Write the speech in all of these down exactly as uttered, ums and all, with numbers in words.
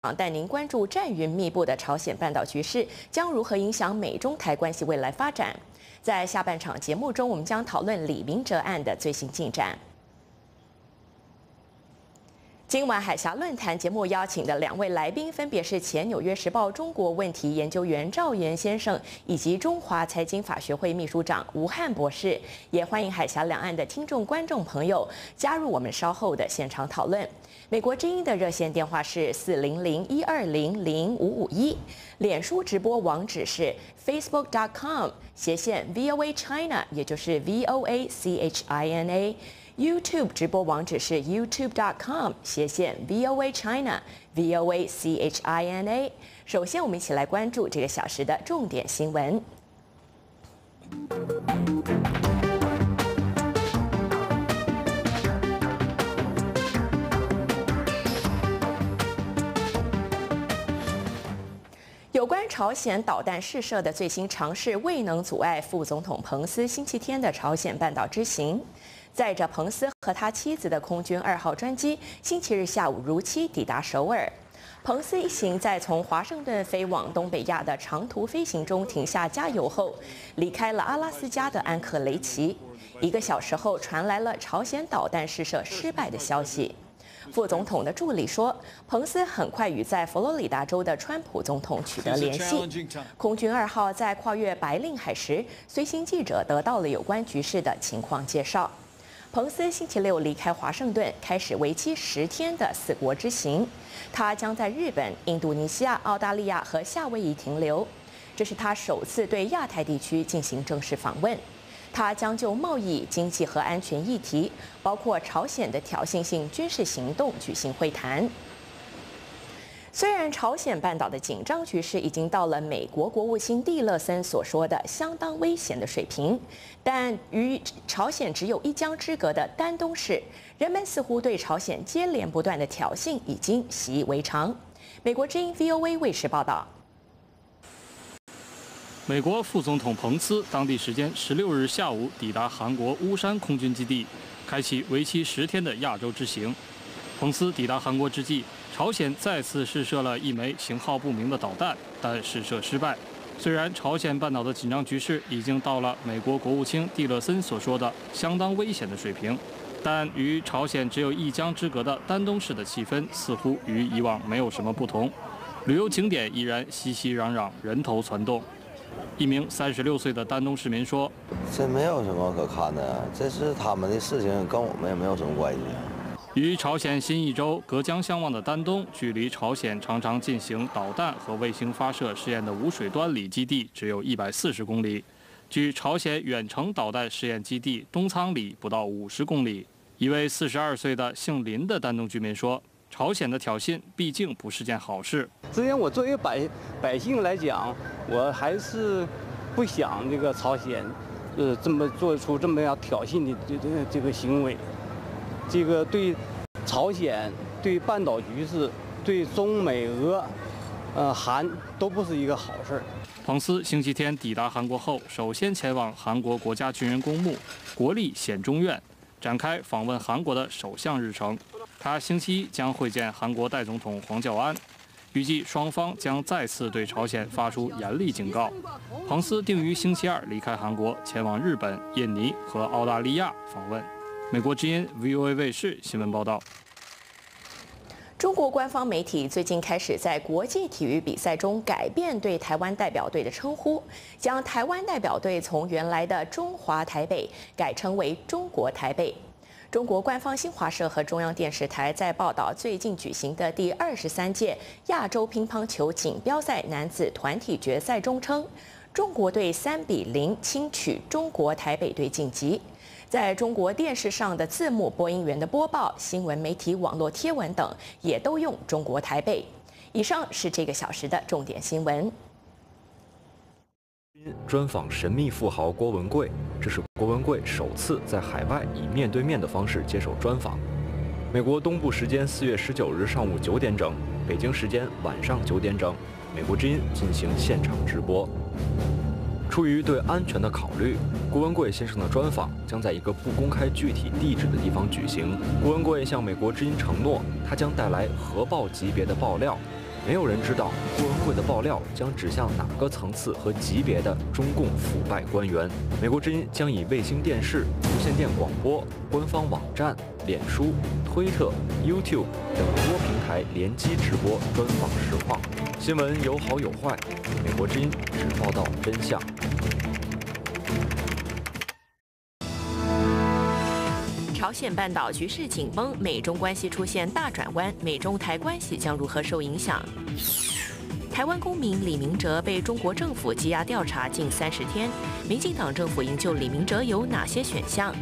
带您关注战云密布的朝鲜半岛局势将如何影响美中台关系未来发展。在下半场节目中，我们将讨论李明哲案的最新进展。今晚海峡论坛节目邀请的两位来宾，分别是前《纽约时报》中国问题研究员赵岩先生，以及中华财经法学会秘书长吴汉博士。也欢迎海峡两岸的听众、观众朋友加入我们稍后的现场讨论。美国之音的热线电话是四零零一二零零五五一，脸书直播网址是 facebook dot com 斜线 V O A China， 也就是 V O A C H I N A。YouTube 直播网址是 YouTube dot com 斜线 V O A China V O A C H I N A。首先，我们一起来关注这个小时的重点新闻。有关朝鲜导弹试射的最新尝试未能阻碍副总统彭斯星期天的朝鲜半岛之行。载着彭斯和他妻子的空军二号专机，星期日下午如期抵达首尔。彭斯一行在从华盛顿飞往东北亚的长途飞行中停下加油后，离开了阿拉斯加的安克雷奇。一个小时后，传来了朝鲜导弹试射失败的消息。副总统的助理说，彭斯很快与在佛罗里达州的川普总统取得联系。空军二号在跨越白令海时，随行记者得到了有关局势的情况介绍。彭斯星期六离开华盛顿，开始为期十天的四国之行。他将在日本、印度尼西亚、澳大利亚和夏威夷停留。这是他首次对亚太地区进行正式访问。他将就贸易、经济和安全议题，包括朝鲜的挑衅性军事行动举行会谈。虽然朝鲜半岛的紧张局势已经到了美国国务卿蒂勒森所说的相当危险的水平，但与朝鲜只有一江之隔的丹东市，人们似乎对朝鲜接连不断的挑衅已经习以为常。美国之音 V O A 卫视报道。 美国副总统彭斯当地时间十六日下午抵达韩国乌山空军基地，开启为期十天的亚洲之行。彭斯抵达韩国之际，朝鲜再次试射了一枚型号不明的导弹，但试射失败。虽然朝鲜半岛的紧张局势已经到了美国国务卿蒂勒森所说的相当危险的水平，但与朝鲜只有一江之隔的丹东市的气氛似乎与以往没有什么不同。旅游景点依然熙熙攘攘，人头攒动。一名三十六岁的丹东市民说：“ 这没有什么可看的，这是他们的事情，跟我们也没有什么关系。” 与朝鲜新义州隔江相望的丹东，距离朝鲜常常进行导弹和卫星发射试验的无水端里基地只有一百四十公里，距朝鲜远程导弹试验基地东仓里不到五十公里。一位四十二岁的姓林的丹东居民说：“朝鲜的挑衅毕竟不是件好事。 之前我作为百百姓来讲，我还是不想这个朝鲜，呃，这么做出这么样挑衅的这这这个行为。”这个对朝鲜、对半岛局势、对中美俄、呃韩都不是一个好事。 彭斯星期天抵达韩国后，首先前往韩国国家军人公墓国立显忠院，展开访问韩国的首项日程。他星期一将会见韩国代总统黄教安，预计双方将再次对朝鲜发出严厉警告。彭斯定于星期二离开韩国，前往日本、印尼和澳大利亚访问。美国之音 V O A 卫视新闻报道。 中国官方媒体最近开始在国际体育比赛中改变对台湾代表队的称呼，将台湾代表队从原来的中华台北改称为中国台北。中国官方新华社和中央电视台在报道最近举行的第二十三届亚洲乒乓球锦标赛男子团体决赛中称，中国队三比零轻取中国台北队晋级。在中国电视上的字幕、播音员的播报、新闻媒体、网络贴文等，也都用中国台北。以上是这个小时的重点新闻。 专访神秘富豪郭文贵，这是郭文贵首次在海外以面对面的方式接受专访。美国东部时间四月十九日上午九点整，北京时间晚上九点整，美国之音进行现场直播。出于对安全的考虑，郭文贵先生的专访将在一个不公开具体地址的地方举行。郭文贵向美国之音承诺，他将带来核爆级别的爆料， 没有人知道郭文贵的爆料将指向哪个层次和级别的中共腐败官员。美国之音将以卫星电视、无线电广播、官方网站、脸书、推特、YouTube 等多平台联机直播专访实况。新闻有好有坏，美国之音只报道真相。 朝鲜半岛局势紧绷，美中关系出现大转弯，美中台关系将如何受影响？台湾公民李明哲被中国政府羁押调查近三十天，民进党政府营救李明哲有哪些选项？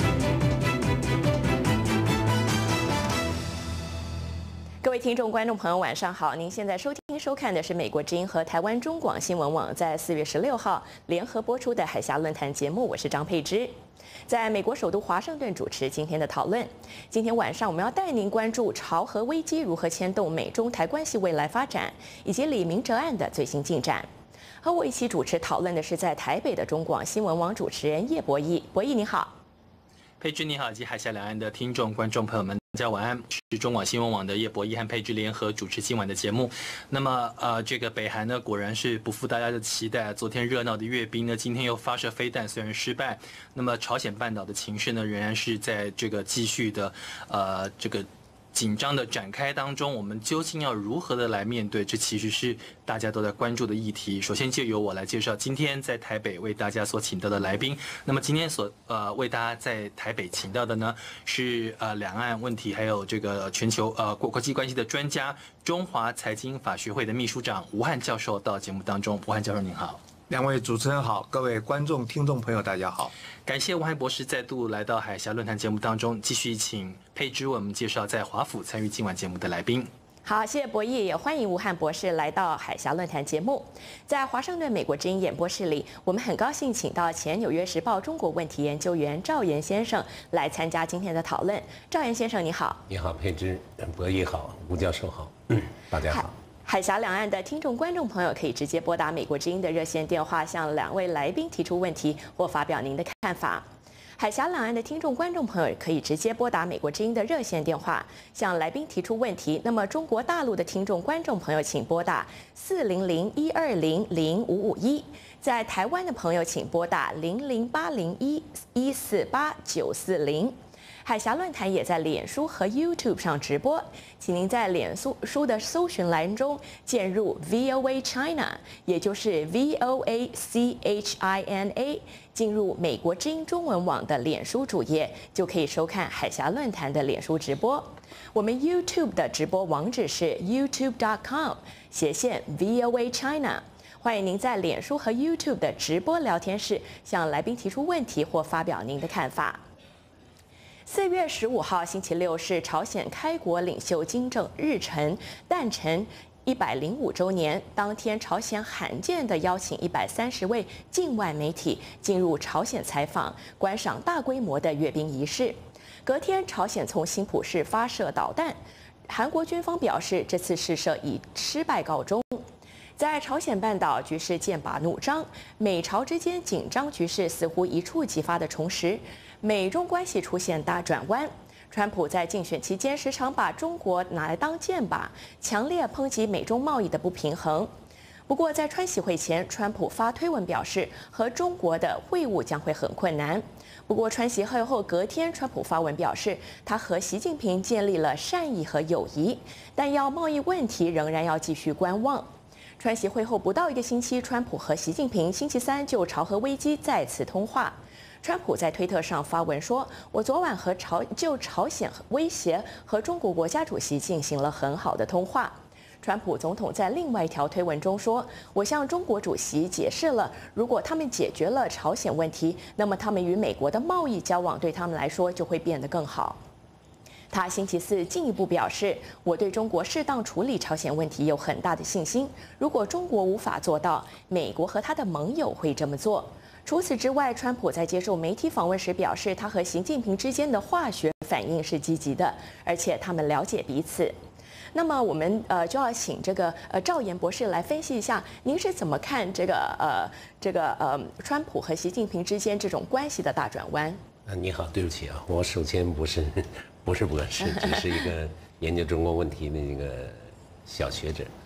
各位听众、观众朋友，晚上好！您现在收听、收看的是美国之音和台湾中广新闻网在四月十六号联合播出的海峡论坛节目，我是张佩芝。在美国首都华盛顿主持今天的讨论。今天晚上我们要带您关注朝核危机如何牵动美中台关系未来发展，以及李明哲案的最新进展。和我一起主持讨论的是在台北的中广新闻网主持人叶博弈。博弈你好。 佩芝你好，以及海峡两岸的听众、观众朋友们，大家晚安。是中广新闻网的叶博弈和佩芝联合主持今晚的节目。那么，呃，这个北韩呢，果然是不负大家的期待。昨天热闹的阅兵呢，今天又发射飞弹，虽然失败。那么，朝鲜半岛的情势呢，仍然是在这个继续的，呃，这个紧张的展开当中。我们究竟要如何的来面对？这其实是大家都在关注的议题。首先就由我来介绍今天在台北为大家所请到的来宾。那么今天所呃为大家在台北请到的呢是呃两岸问题还有这个全球呃国国际关系的专家，中华财经法学会的秘书长吴汉教授到节目当中。吴汉教授您好。 两位主持人好，各位观众、听众朋友，大家好！ 感谢吴汉博士再度来到海峡论坛节目当中，继续请佩芝为我们介绍在华府参与今晚节目的来宾。 好，谢谢博弈，也欢迎吴汉博士来到海峡论坛节目。在华盛顿美国之音演播室里，我们很高兴请到前《纽约时报》中国问题研究员赵岩先生来参加今天的讨论。赵岩先生，你好。 你好，佩芝，博弈好，吴教授好，大家好。 海峡两岸的听众、观众朋友可以直接拨打美国之音的热线电话，向两位来宾提出问题或发表您的看法。海峡两岸的听众、观众朋友可以直接拨打美国之音的热线电话，向来宾提出问题。那么中国大陆的听众、观众朋友，请拨打四零零一二零零五五一；在台湾的朋友，请拨打零零八零一一四八九四零。海峡论坛也在脸书和 YouTube 上直播，请您在脸书的搜寻栏中键入 V O A China， 也就是 V O A C H I N A， 进入美国之音中文网的脸书主页，就可以收看海峡论坛的脸书直播。我们 YouTube 的直播网址是 YouTube dot com 斜线 V O A China。欢迎您在脸书和 YouTube 的直播聊天室向来宾提出问题或发表您的看法。四月十五号星期六是朝鲜开国领袖金正日辰诞辰一百零五周年。当天，朝鲜罕见地邀请一百三十位境外媒体进入朝鲜采访，观赏大规模的阅兵仪式。隔天，朝鲜从新浦市发射导弹，韩国军方表示这次试射以失败告终。在朝鲜半岛局势剑拔弩张，美朝之间紧张局势似乎一触即发的重拾。美中关系出现大转弯，川普在竞选期间时常把中国拿来当箭靶，强烈抨击美中贸易的不平衡。不过，在川习会前，川普发推文表示和中国的会晤将会很困难。不过，川习会后隔天，川普发文表示他和习近平建立了善意和友谊，但要贸易问题仍然要继续观望。川习会后不到一个星期，川普和习近平星期三就朝核危机再次通话。川普在推特上发文说：“我昨晚和朝就朝鲜威胁和中国国家主席进行了很好的通话。”川普总统在另外一条推文中说：“我向中国主席解释了，如果他们解决了朝鲜问题，那么他们与美国的贸易交往对他们来说就会变得更好。”他星期四进一步表示：“我对中国适当处理朝鲜问题有很大的信心。如果中国无法做到，美国和他的盟友会这么做。”除此之外，川普在接受媒体访问时表示，他和习近平之间的化学反应是积极的，而且他们了解彼此。那么，我们呃就要请这个呃赵岩博士来分析一下，您是怎么看这个呃这个呃川普和习近平之间这种关系的大转弯？ 啊，你好，对不起啊，我首先不是不是博士，只是一个研究中国问题的一个小学者。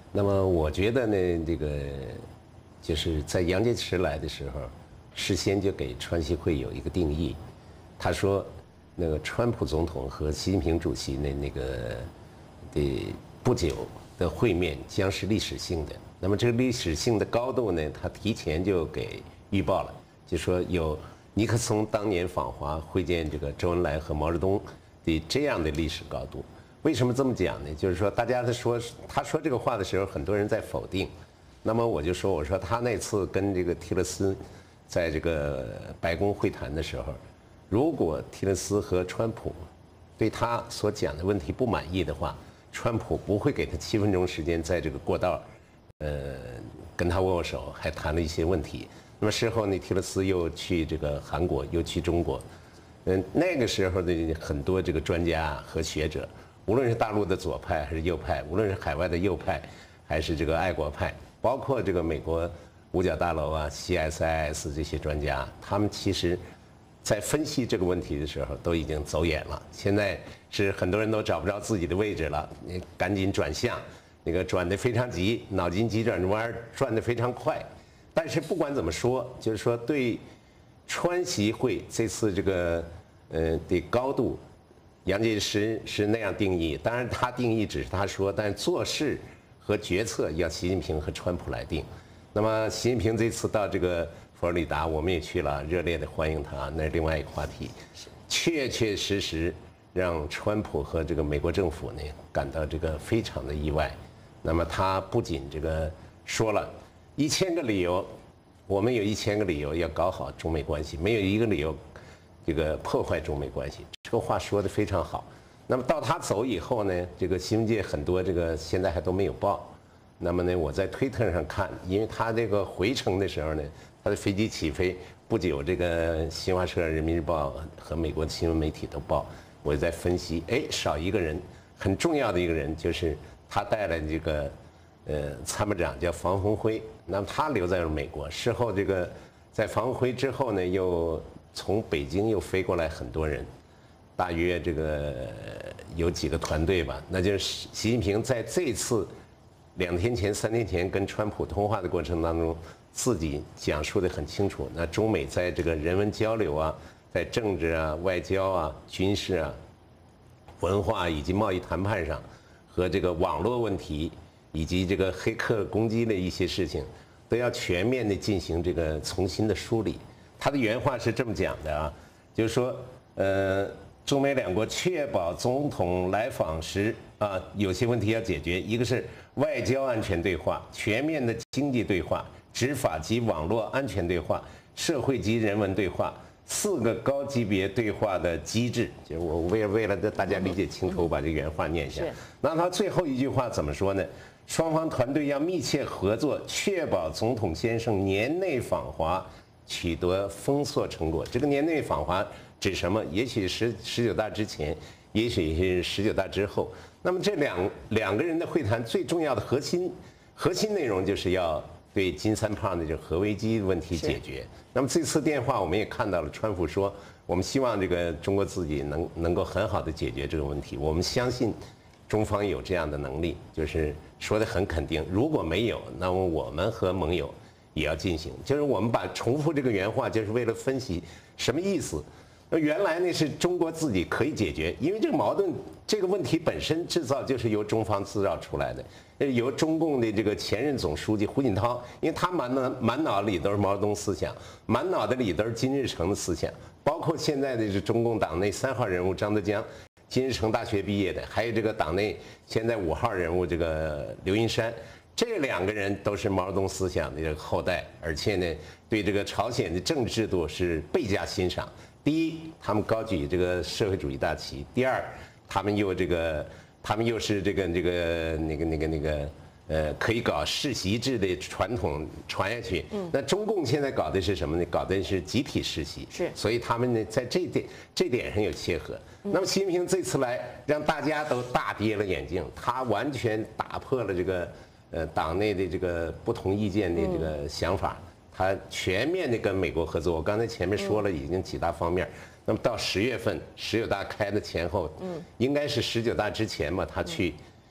那么我觉得呢，这个就是在杨洁篪来的时候，事先就给川习会有一个定义，他说，那个川普总统和习近平主席那那个的不久的会面将是历史性的。那么这个历史性的高度呢，他提前就给预报了，就说有尼克松当年访华会见这个周恩来和毛泽东的这样的历史高度。为什么这么讲呢？就是说，大家在说他说这个话的时候，很多人在否定。那么我就说，我说他那次跟这个提勒斯在这个白宫会谈的时候，如果提勒斯和川普对他所讲的问题不满意的话，川普不会给他七分钟时间在这个过道，呃，跟他握握手，还谈了一些问题。那么事后呢，提勒斯又去这个韩国，又去中国。嗯，那个时候的很多这个专家和学者，无论是大陆的左派还是右派，无论是海外的右派还是这个爱国派，包括这个美国五角大楼啊、C S I S 这些专家，他们其实在分析这个问题的时候都已经走眼了。现在是很多人都找不着自己的位置了，你赶紧转向，那个转得非常急，脑筋急转弯转得非常快。但是不管怎么说，就是说对川习会这次这个呃的高度，杨洁篪是那样定义。当然他定义只是他说，但做事和决策要习近平和川普来定。那么习近平这次到这个佛罗里达，我们也去了，热烈的欢迎他，那是另外一个话题。确确实实让川普和这个美国政府呢感到这个非常的意外。那么他不仅这个说了一千个理由，我们有一千个理由要搞好中美关系，没有一个理由这个破坏中美关系。这个话说得非常好。那么到他走以后呢，这个新闻界很多这个现在还都没有报。那么呢，我在推特上看，因为他这个回程的时候呢，他的飞机起飞不久，这个新华社、人民日报和美国的新闻媒体都报。我在分析，哎，少一个人，很重要的一个人，就是他带来这个呃参谋长叫房峰辉。那么他留在了美国，事后这个在房峰辉之后呢，又从北京又飞过来很多人。大约这个有几个团队吧，那就是习近平在这次两天前、三天前跟川普通话的过程当中，自己讲述得很清楚。那中美在这个人文交流啊，在政治啊、外交啊、军事啊、文化以及贸易谈判上，和这个网络问题以及这个黑客攻击的一些事情，都要全面的进行这个重新的梳理。他的原话是这么讲的啊，就是说，呃。中美两国确保总统来访时啊，有些问题要解决。一个是外交安全对话、全面的经济对话、执法及网络安全对话、社会及人文对话，四个高级别对话的机制。就是我为为了大家理解清楚，我把这原话念一下。那他最后一句话怎么说呢？双方团队要密切合作，确保总统先生年内访华取得丰硕成果。这个年内访华指什么？也许是十九大之前，也许是十九大之后。那么这两两个人的会谈最重要的核心核心内容就是要对金三胖的这个核危机问题解决。那么这次电话我们也看到了，川普说我们希望这个中国自己能能够很好的解决这个问题。我们相信中方有这样的能力，就是说得很肯定。如果没有，那么我们和盟友也要进行。就是我们把重复这个原话，就是为了分析什么意思。那原来呢是中国自己可以解决，因为这个矛盾这个问题本身制造就是由中方制造出来的，由中共的这个前任总书记胡锦涛，因为他满脑满脑里都是毛泽东思想，满脑子里都是金日成的思想，包括现在的是中共党内三号人物张德江，金日成大学毕业的，还有这个党内现在五号人物这个刘云山。这两个人都是毛泽东思想的这个后代，而且呢，对这个朝鲜的政治制度是倍加欣赏。第一，他们高举这个社会主义大旗；第二，他们又这个，他们又是这个这个那个那个那个呃，可以搞世袭制的传统传下去。嗯。那中共现在搞的是什么呢？搞的是集体世袭。是。所以他们呢，在这点这点上有切合。那么习近平这次来，让大家都大跌了眼镜，他完全打破了这个呃党内的这个不同意见的这个想法。他全面的跟美国合作，我刚才前面说了，已经几大方面。那么到十月份，十九大开的前后，嗯，应该是十九大之前嘛，他去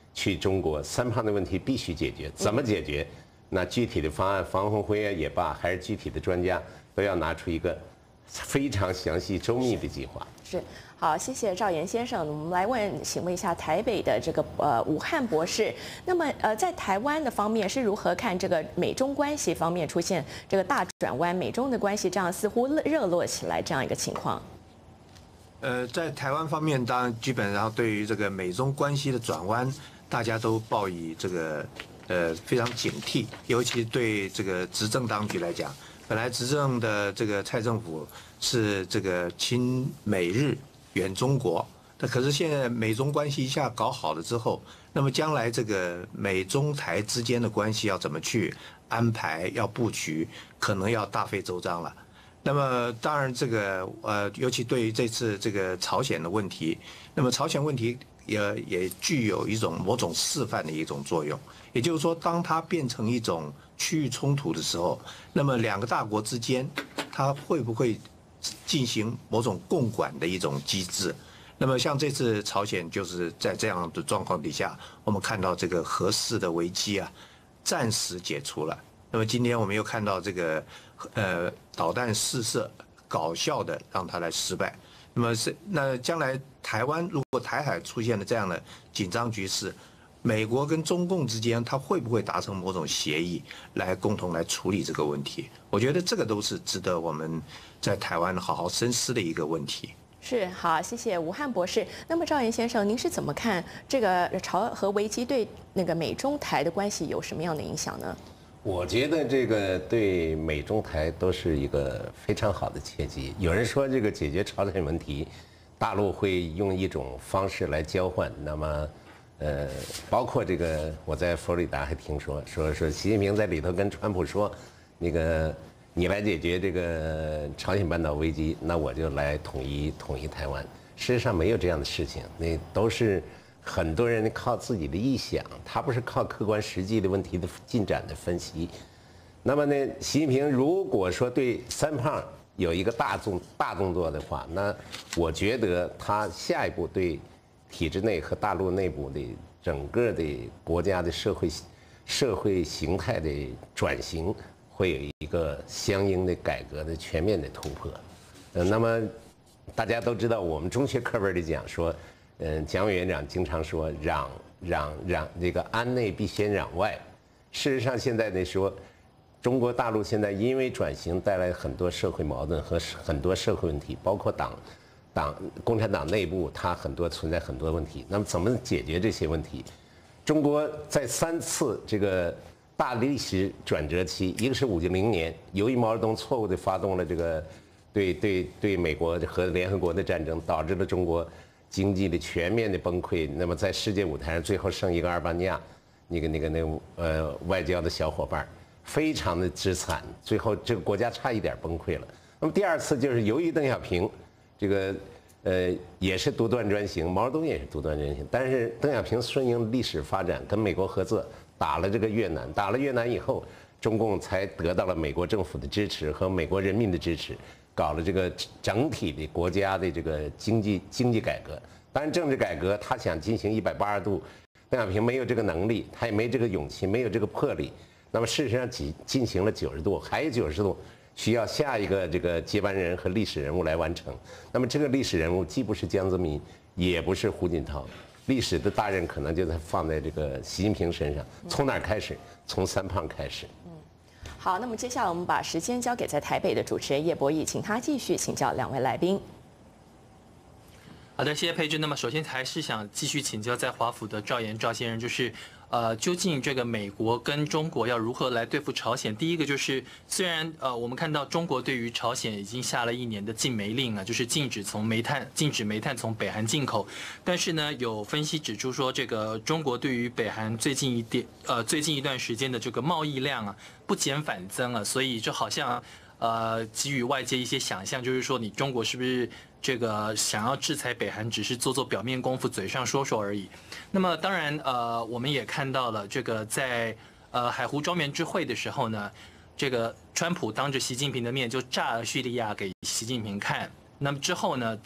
去中国，三胖的问题必须解决，怎么解决？那具体的方案，方鸿辉也罢，还是具体的专家，都要拿出一个非常详细周密的计划。 是，好，谢谢赵岩先生。我们来问，请问一下台北的这个呃武汉博士，那么呃在台湾的方面是如何看这个美中关系方面出现这个大转弯，美中的关系这样似乎热络起来这样一个情况？ 呃，在台湾方面，当然基本上对于这个美中关系的转弯，大家都抱以这个呃非常警惕，尤其对这个执政当局来讲，本来执政的这个蔡政府是这个亲美日远中国，那可是现在美中关系一下搞好了之后，那么将来这个美中台之间的关系要怎么去安排，要布局，可能要大费周章了。那么当然这个呃，尤其对于这次这个朝鲜的问题，那么朝鲜问题也也具有一种某种示范的一种作用，也就是说，当它变成一种区域冲突的时候，那么两个大国之间，它会不会进行某种共管的一种机制？那么像这次朝鲜就是在这样的状况底下，我们看到这个核试的危机啊，暂时解除了。那么今天我们又看到这个呃导弹试射搞笑的让它来失败。那么是那将来台湾如果台海出现了这样的紧张局势，美国跟中共之间它会不会达成某种协议来共同来处理这个问题？我觉得这个都是值得我们在台湾好好深思的一个问题。 是，好，谢谢吴汉博士。那么赵岩先生，您是怎么看这个朝核危机对那个美中台的关系有什么样的影响呢？ 我觉得这个对美中台都是一个非常好的契机。有人说这个解决朝鲜问题，大陆会用一种方式来交换。那么，呃，包括这个我在佛罗里达还听说说说习近平在里头跟川普说，那个你来解决这个朝鲜半岛危机，那我就来统一统一台湾。事实上没有这样的事情，那都是很多人靠自己的臆想，他不是靠客观实际的问题的进展的分析。那么呢，习近平如果说对三胖有一个大动大动作的话，那我觉得他下一步对体制内和大陆内部的整个的国家的社会社会形态的转型，会有一个相应的改革的全面的突破。呃，那么大家都知道，我们中学课本里讲说，嗯，蒋委员长经常说“攘攘攘”，这个安内必先攘外。事实上，现在呢说，中国大陆现在因为转型带来很多社会矛盾和很多社会问题，包括党党共产党内部它很多存在很多问题。那么怎么解决这些问题？中国在三次这个大历史转折期，一个是五九零年，由于毛泽东错误地发动了这个对对对美国和联合国的战争，导致了中国经济的全面的崩溃。那么在世界舞台上，最后剩一个阿尔巴尼亚那个那个那个呃外交的小伙伴，非常的之惨，最后这个国家差一点崩溃了。那么第二次就是由于邓小平这个呃也是独断专行，毛泽东也是独断专行，但是邓小平顺应历史发展，跟美国合作打了这个越南，打了越南以后，中共才得到了美国政府的支持和美国人民的支持，搞了这个整体的国家的这个经济经济改革。当然政治改革他想进行一百八十度，邓小平没有这个能力，他也没这个勇气，没有这个魄力。那么事实上进进行了九十度，还有九十度需要下一个这个接班人和历史人物来完成。那么这个历史人物既不是江泽民，也不是胡锦涛，历史的大任可能就在放在这个习近平身上。从哪儿开始？从三胖开始。 嗯，好，那么接下来我们把时间交给在台北的主持人叶博弈，请他继续请教两位来宾。 好的，谢谢佩君。那么首先还是想继续请教在华府的赵岩赵先生，就是呃，究竟这个美国跟中国要如何来对付朝鲜？第一个就是，虽然呃我们看到中国对于朝鲜已经下了一年的禁煤令啊，就是禁止从煤炭禁止煤炭从北韩进口，但是呢，有分析指出说，这个中国对于北韩最近一点呃最近一段时间的这个贸易量啊不减反增啊，所以就好像呃给予外界一些想象，就是说你中国是不是这个想要制裁北韩，只是做做表面功夫，嘴上说说而已。那么当然，呃，我们也看到了，这个在呃海湖庄园之会的时候呢，这个川普当着习近平的面就炸了叙利亚给习近平看。那么之后呢，在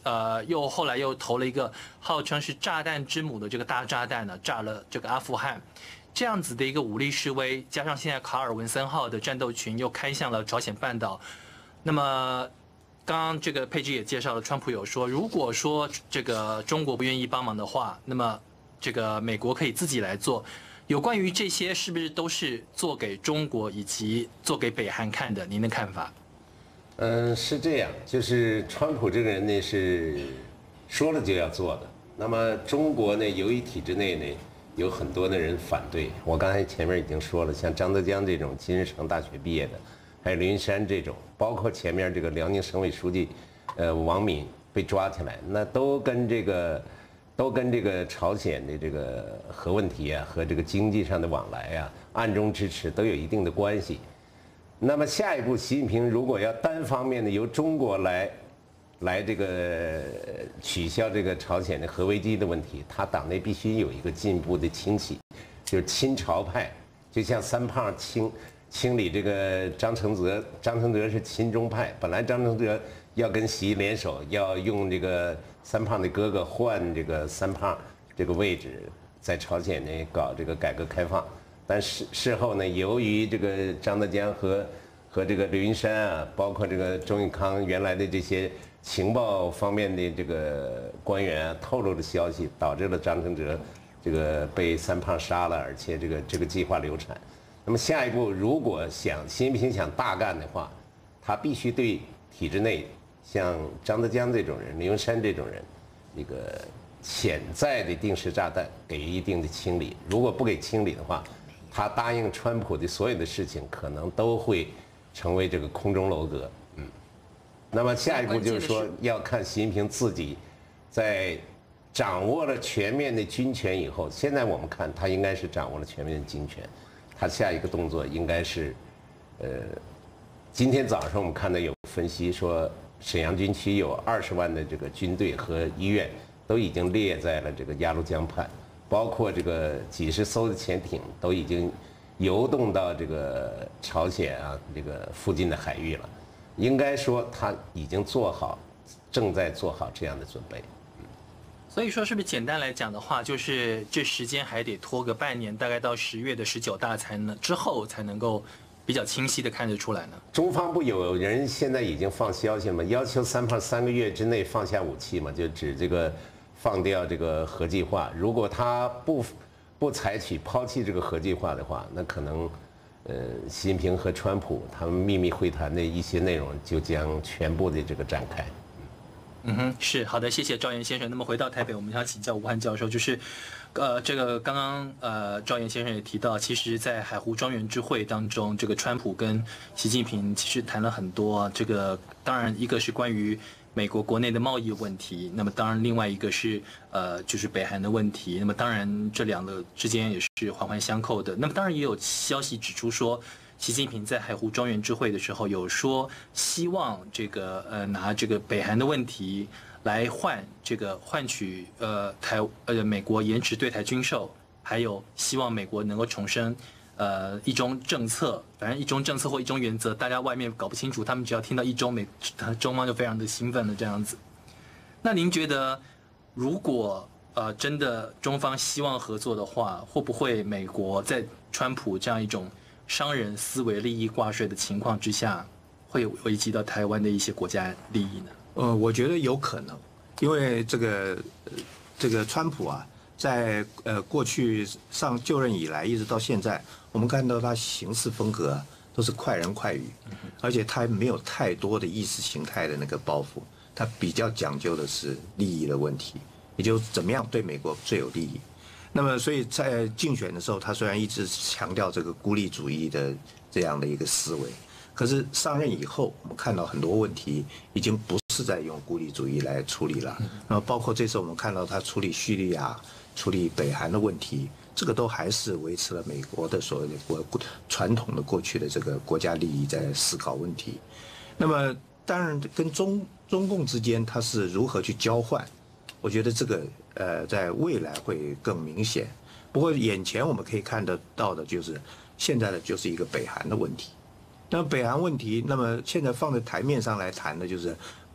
呃，又后来又投了一个号称是炸弹之母的这个大炸弹呢，炸了这个阿富汗，这样子的一个武力示威，加上现在卡尔文森号的战斗群又开向了朝鲜半岛，那么刚刚这个佩芝也介绍了，川普有说，如果说这个中国不愿意帮忙的话，那么这个美国可以自己来做。有关于这些是不是都是做给中国以及做给北韩看的？您的看法？ 嗯，是这样，就是川普这个人呢是说了就要做的。那么中国呢，由于体制内呢有很多的人反对，我刚才前面已经说了，像张德江这种金日成大学毕业的，还有刘云山这种，包括前面这个辽宁省委书记，呃，王敏被抓起来，那都跟这个都跟这个朝鲜的这个核问题啊和这个经济上的往来啊，暗中支持都有一定的关系。那么下一步，习近平如果要单方面的由中国来，来这个取消这个朝鲜的核危机的问题，他党内必须有一个进一步的清洗，就是亲朝派，就像三胖清清理这个张承泽，张承泽是亲中派，本来张承泽要跟习联手，要用这个三胖的哥哥换这个三胖这个位置，在朝鲜呢搞这个改革开放。但事事后呢，由于这个张德江和和这个刘云山啊，包括这个周永康原来的这些情报方面的这个官员啊透露的消息，导致了张承泽这个被三胖杀了，而且这个这个计划流产。那么下一步，如果想习近平想大干的话，他必须对体制内像张德江这种人、刘云山这种人，那个潜在的定时炸弹给予一定的清理。如果不给清理的话，他答应川普的所有的事情，可能都会成为这个空中楼阁。嗯，那么下一步就是说，要看习近平自己在掌握了全面的军权以后，现在我们看他应该是掌握了全面的军权，他下一个动作应该是，呃，今天早上我们看到有分析说，沈阳军区有二十万的这个军队和医院都已经列在了这个鸭绿江畔。包括这个几十艘的潜艇都已经游动到这个朝鲜啊这个附近的海域了，应该说他已经做好，正在做好这样的准备。 所以说，是不是简单来讲的话，就是这时间还得拖个半年，大概到十月的十九大才能之后才能够比较清晰的看得出来呢？ 中方不有人现在已经放消息了吗？要求三胖三个月之内放下武器嘛，就指这个。放掉这个核计划，如果他不不采取抛弃这个核计划的话，那可能，呃，习近平和川普他们秘密会谈的一些内容就将全部的这个展开。 嗯哼，是好的，谢谢赵岩先生。那么回到台北，我们想请教吴汉教授，就是，呃，这个刚刚呃赵岩先生也提到，其实，在海湖庄园之会当中，这个川普跟习近平其实谈了很多，这个当然一个是关于美国国内的贸易问题，那么当然另外一个是呃就是北韩的问题，那么当然这两个之间也是环环相扣的。那么当然也有消息指出说，习近平在海湖庄园之会的时候有说希望这个呃拿这个北韩的问题来换这个换取呃台呃美国延迟对台军售，还有希望美国能够重申。呃，一中政策，反正一中政策或一中原则，大家外面搞不清楚，他们只要听到一中，美中方就非常的兴奋了这样子。那您觉得，如果呃真的中方希望合作的话，会不会美国在川普这样一种商人思维、利益挂帅的情况之下，会有危及到台湾的一些国家利益呢？ 呃，我觉得有可能，因为这个这个川普啊。在呃过去上就任以来，一直到现在，我们看到他行事风格啊，都是快人快语，而且他没有太多的意识形态的那个包袱，他比较讲究的是利益的问题，也就是怎么样对美国最有利益。那么，所以在竞选的时候，他虽然一直强调这个孤立主义的这样的一个思维，可是上任以后，我们看到很多问题已经不是在用孤立主义来处理了。那么，包括这次我们看到他处理叙利亚。处理北韩的问题，这个都还是维持了美国的所谓的国传统的过去的这个国家利益在思考问题。那么，当然跟中中共之间它是如何去交换，我觉得这个呃在未来会更明显。不过眼前我们可以看得到的就是现在的就是一个北韩的问题。那么北韩问题，那么现在放在台面上来谈的就是。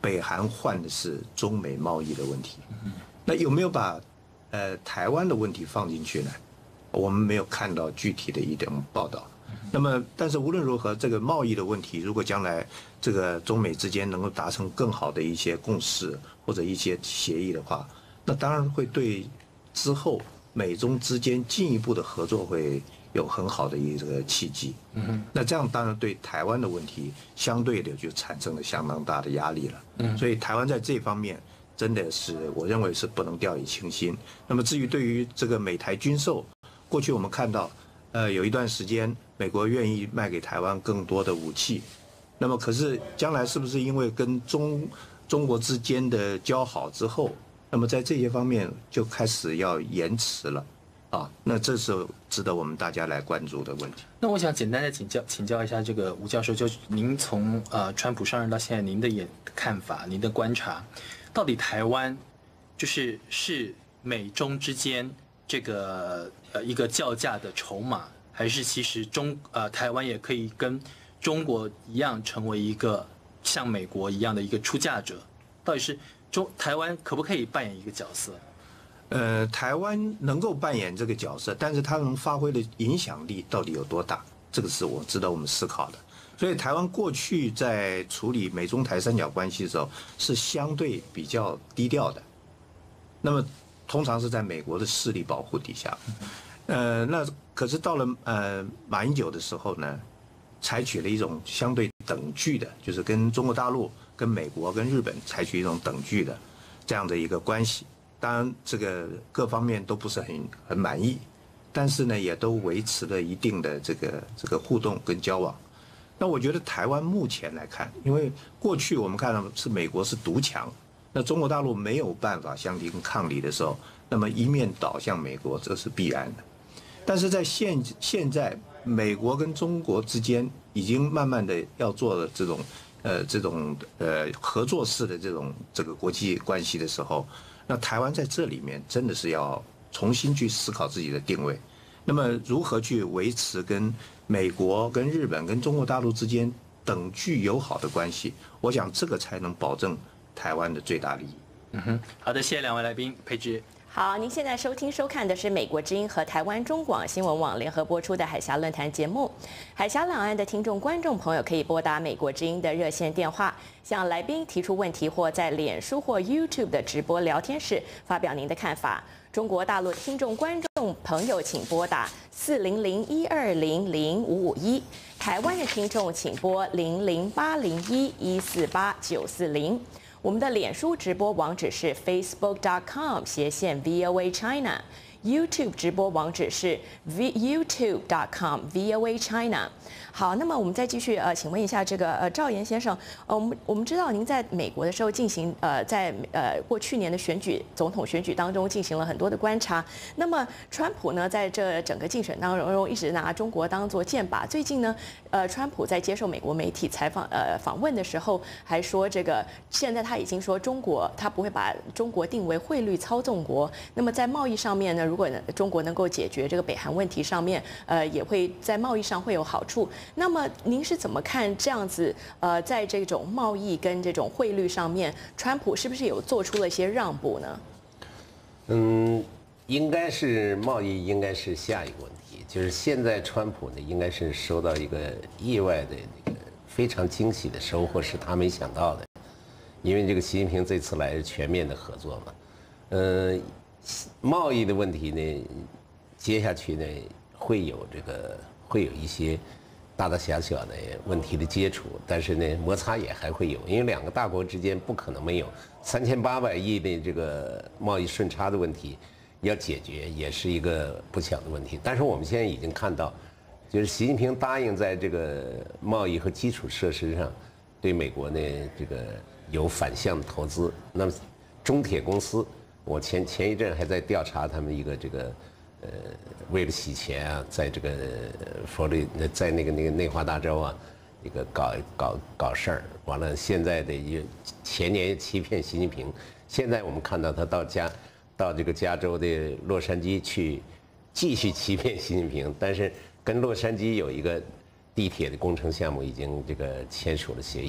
北韩换的是中美贸易的问题，那有没有把呃台湾的问题放进去呢？我们没有看到具体的一点报道。那么，但是无论如何，这个贸易的问题，如果将来这个中美之间能够达成更好的一些共识或者一些协议的话，那当然会对之后美中之间进一步的合作会有很好的一个契机。嗯，那这样当然对台湾的问题相对的就产生了相当大的压力了。嗯，所以台湾在这方面真的是我认为是不能掉以轻心。那么至于对于这个美台军售，过去我们看到，呃，有一段时间美国愿意卖给台湾更多的武器，那么可是将来是不是因为跟中中国之间的交好之后，那么在这些方面就开始要延迟了？啊，那这是值得我们大家来关注的问题。 那我想简单的请教请教一下这个吴教授，就您从呃川普上任到现在，您的眼看法，您的观察，到底台湾就是是美中之间这个呃一个较价的筹码，还是其实中呃台湾也可以跟中国一样成为一个像美国一样的一个出价者？到底是中台湾可不可以扮演一个角色？ 呃，台湾能够扮演这个角色，但是它能发挥的影响力到底有多大？这个是我值得我们思考的。所以台湾过去在处理美中台三角关系的时候是相对比较低调的，那么通常是在美国的势力保护底下。呃，那可是到了呃马英九的时候呢，采取了一种相对等距的，就是跟中国大陆、跟美国、跟日本采取一种等距的这样的一个关系。当然，这个各方面都不是很很满意，但是呢，也都维持了一定的这个这个互动跟交往。那我觉得台湾目前来看，因为过去我们看到是美国是独强，那中国大陆没有办法相提抗力的时候，那么一面倒向美国，这是必然的。但是在现现在，美国跟中国之间已经慢慢的要做了这种呃这种呃合作式的这种这个国际关系的时候。那台湾在这里面真的是要重新去思考自己的定位，那么如何去维持跟美国、跟日本、跟中国大陆之间等距友好的关系？我想这个才能保证台湾的最大利益。 嗯哼，好的，谢谢两位来宾，佩芝。 好，您现在收听收看的是美国之音和台湾中广新闻网联合播出的海峡论坛节目。海峡两岸的听众观众朋友可以拨打美国之音的热线电话，向来宾提出问题，或在脸书或 YouTube 的直播聊天室发表您的看法。中国大陆听众观众朋友请拨打四零零一二零零五五一，台湾的听众请拨零零八零一一四八九四零。我们的脸书直播网址是 facebook dot com 斜线 V O A China。YouTube 直播网址是 youtube dot com V O A China。好，那么我们再继续呃，请问一下这个呃赵岩先生，呃，我们我们知道您在美国的时候进行呃在呃过去年的选举总统选举当中进行了很多的观察。那么川普呢在这整个竞选当中一直拿中国当作箭靶。最近呢，呃，川普在接受美国媒体采访呃访问的时候还说，这个现在他已经说中国他不会把中国定为汇率操纵国。那么在贸易上面呢，如果中国能够解决这个北韩问题上面，呃，也会在贸易上会有好处。那么您是怎么看这样子？呃，在这种贸易跟这种汇率上面，川普是不是有做出了一些让步呢？ 嗯，应该是贸易，应该是下一个问题。就是现在川普呢，应该是收到一个意外的那个非常惊喜的收获，是他没想到的。因为这个习近平这次来是全面的合作嘛，嗯、呃。贸易的问题呢，接下去呢会有这个会有一些大大小小的问题的接触，但是呢摩擦也还会有，因为两个大国之间不可能没有三千八百亿的这个贸易顺差的问题要解决，也是一个不小的问题。但是我们现在已经看到，就是习近平答应在这个贸易和基础设施上对美国呢这个有反向投资。那么中铁公司。我前前一阵还在调查他们一个这个，呃，为了洗钱啊，在这个佛利在那个那个内华达州啊，一个搞搞搞事儿，完了现在的也前年欺骗习近平，现在我们看到他到加到这个加州的洛杉矶去继续欺骗习近平，但是跟洛杉矶有一个地铁的工程项目已经这个签署了协议，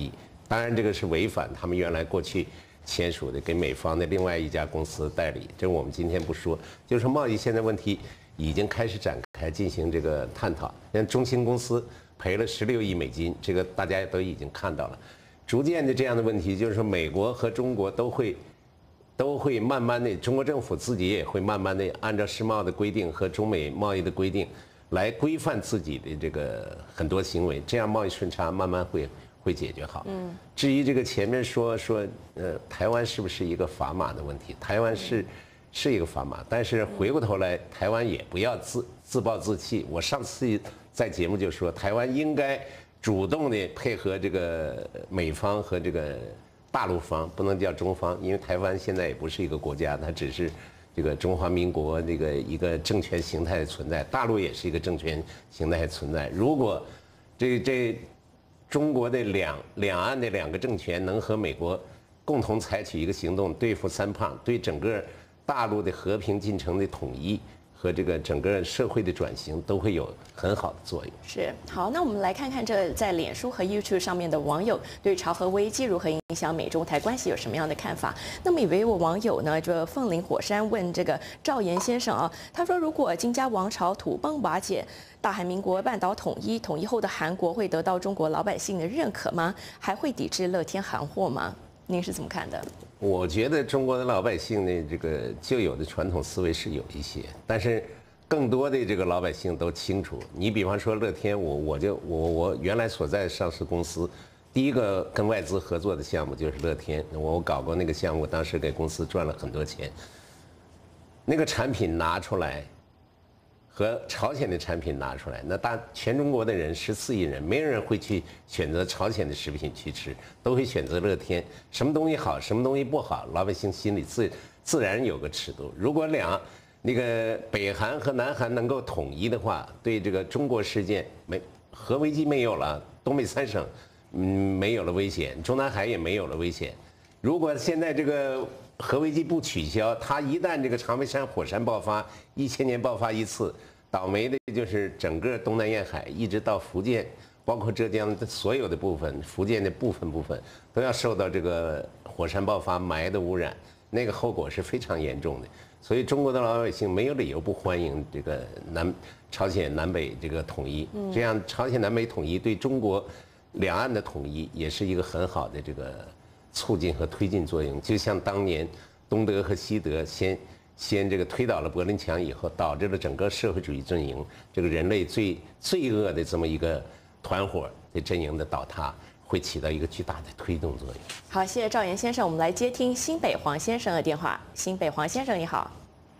当然这个是违反他们原来过去签署的给美方的另外一家公司代理，这我们今天不说。就是说贸易现在问题已经开始展开进行这个探讨。像中兴公司赔了十六亿美金，这个大家都已经看到了。逐渐的这样的问题，就是说美国和中国都会都会慢慢的，中国政府自己也会慢慢的按照世贸的规定和中美贸易的规定来规范自己的这个很多行为，这样贸易顺差慢慢会。会解决好。嗯，至于这个前面说说，呃，台湾是不是一个砝码的问题？台湾是，是一个砝码，但是回过头来，台湾也不要自自暴自弃。我上次在节目就说，台湾应该主动的配合这个美方和这个大陆方，不能叫中方，因为台湾现在也不是一个国家，它只是这个中华民国这个一个政权形态的存在，大陆也是一个政权形态的存在。如果这这。中国的两两岸的两个政权能和美国共同采取一个行动，对付三胖，对整个大陆的和平进程的统一和这个整个社会的转型都会有很好的作用。 是，好，那我们来看看这在脸书和 YouTube 上面的网友对朝核危机如何影响美中台关系有什么样的看法？那么有一位网友呢，这凤林火山问这个赵岩先生啊，他说如果金家王朝土崩瓦解，大韩民国半岛统一，统一后的韩国会得到中国老百姓的认可吗？还会抵制乐天韩货吗？您是怎么看的？ 我觉得中国的老百姓呢，这个旧有的传统思维是有一些，但是更多的这个老百姓都清楚。你比方说乐天，我我就我我原来所在的上市公司，第一个跟外资合作的项目就是乐天，我搞过那个项目，当时给公司赚了很多钱。那个产品拿出来。和朝鲜的产品拿出来，那大全中国的人十四亿人，没有人会去选择朝鲜的食品去吃，都会选择乐天。什么东西好，什么东西不好，老百姓心里自自然有个尺度。如果两那个北韩和南韩能够统一的话，对这个中国事件没核危机没有了，东北三省嗯没有了危险，中南海也没有了危险。如果现在这个核危机不取消，它一旦这个长白山火山爆发，一千年爆发一次，倒霉的就是整个东南沿海，一直到福建，包括浙江的所有的部分，福建的部分部分都要受到这个火山爆发霾的污染，那个后果是非常严重的。所以中国的老百姓没有理由不欢迎这个南朝鲜南北这个统一，这样朝鲜南北统一对中国两岸的统一也是一个很好的这个促进和推进作用。就像当年东德和西德先先这个推倒了柏林墙以后，导致了整个社会主义阵营这个人类最罪恶的这么一个团伙的阵营的倒塌，会起到一个巨大的推动作用。 好，谢谢赵岩先生，我们来接听新北黄先生的电话。新北黄先生，你好。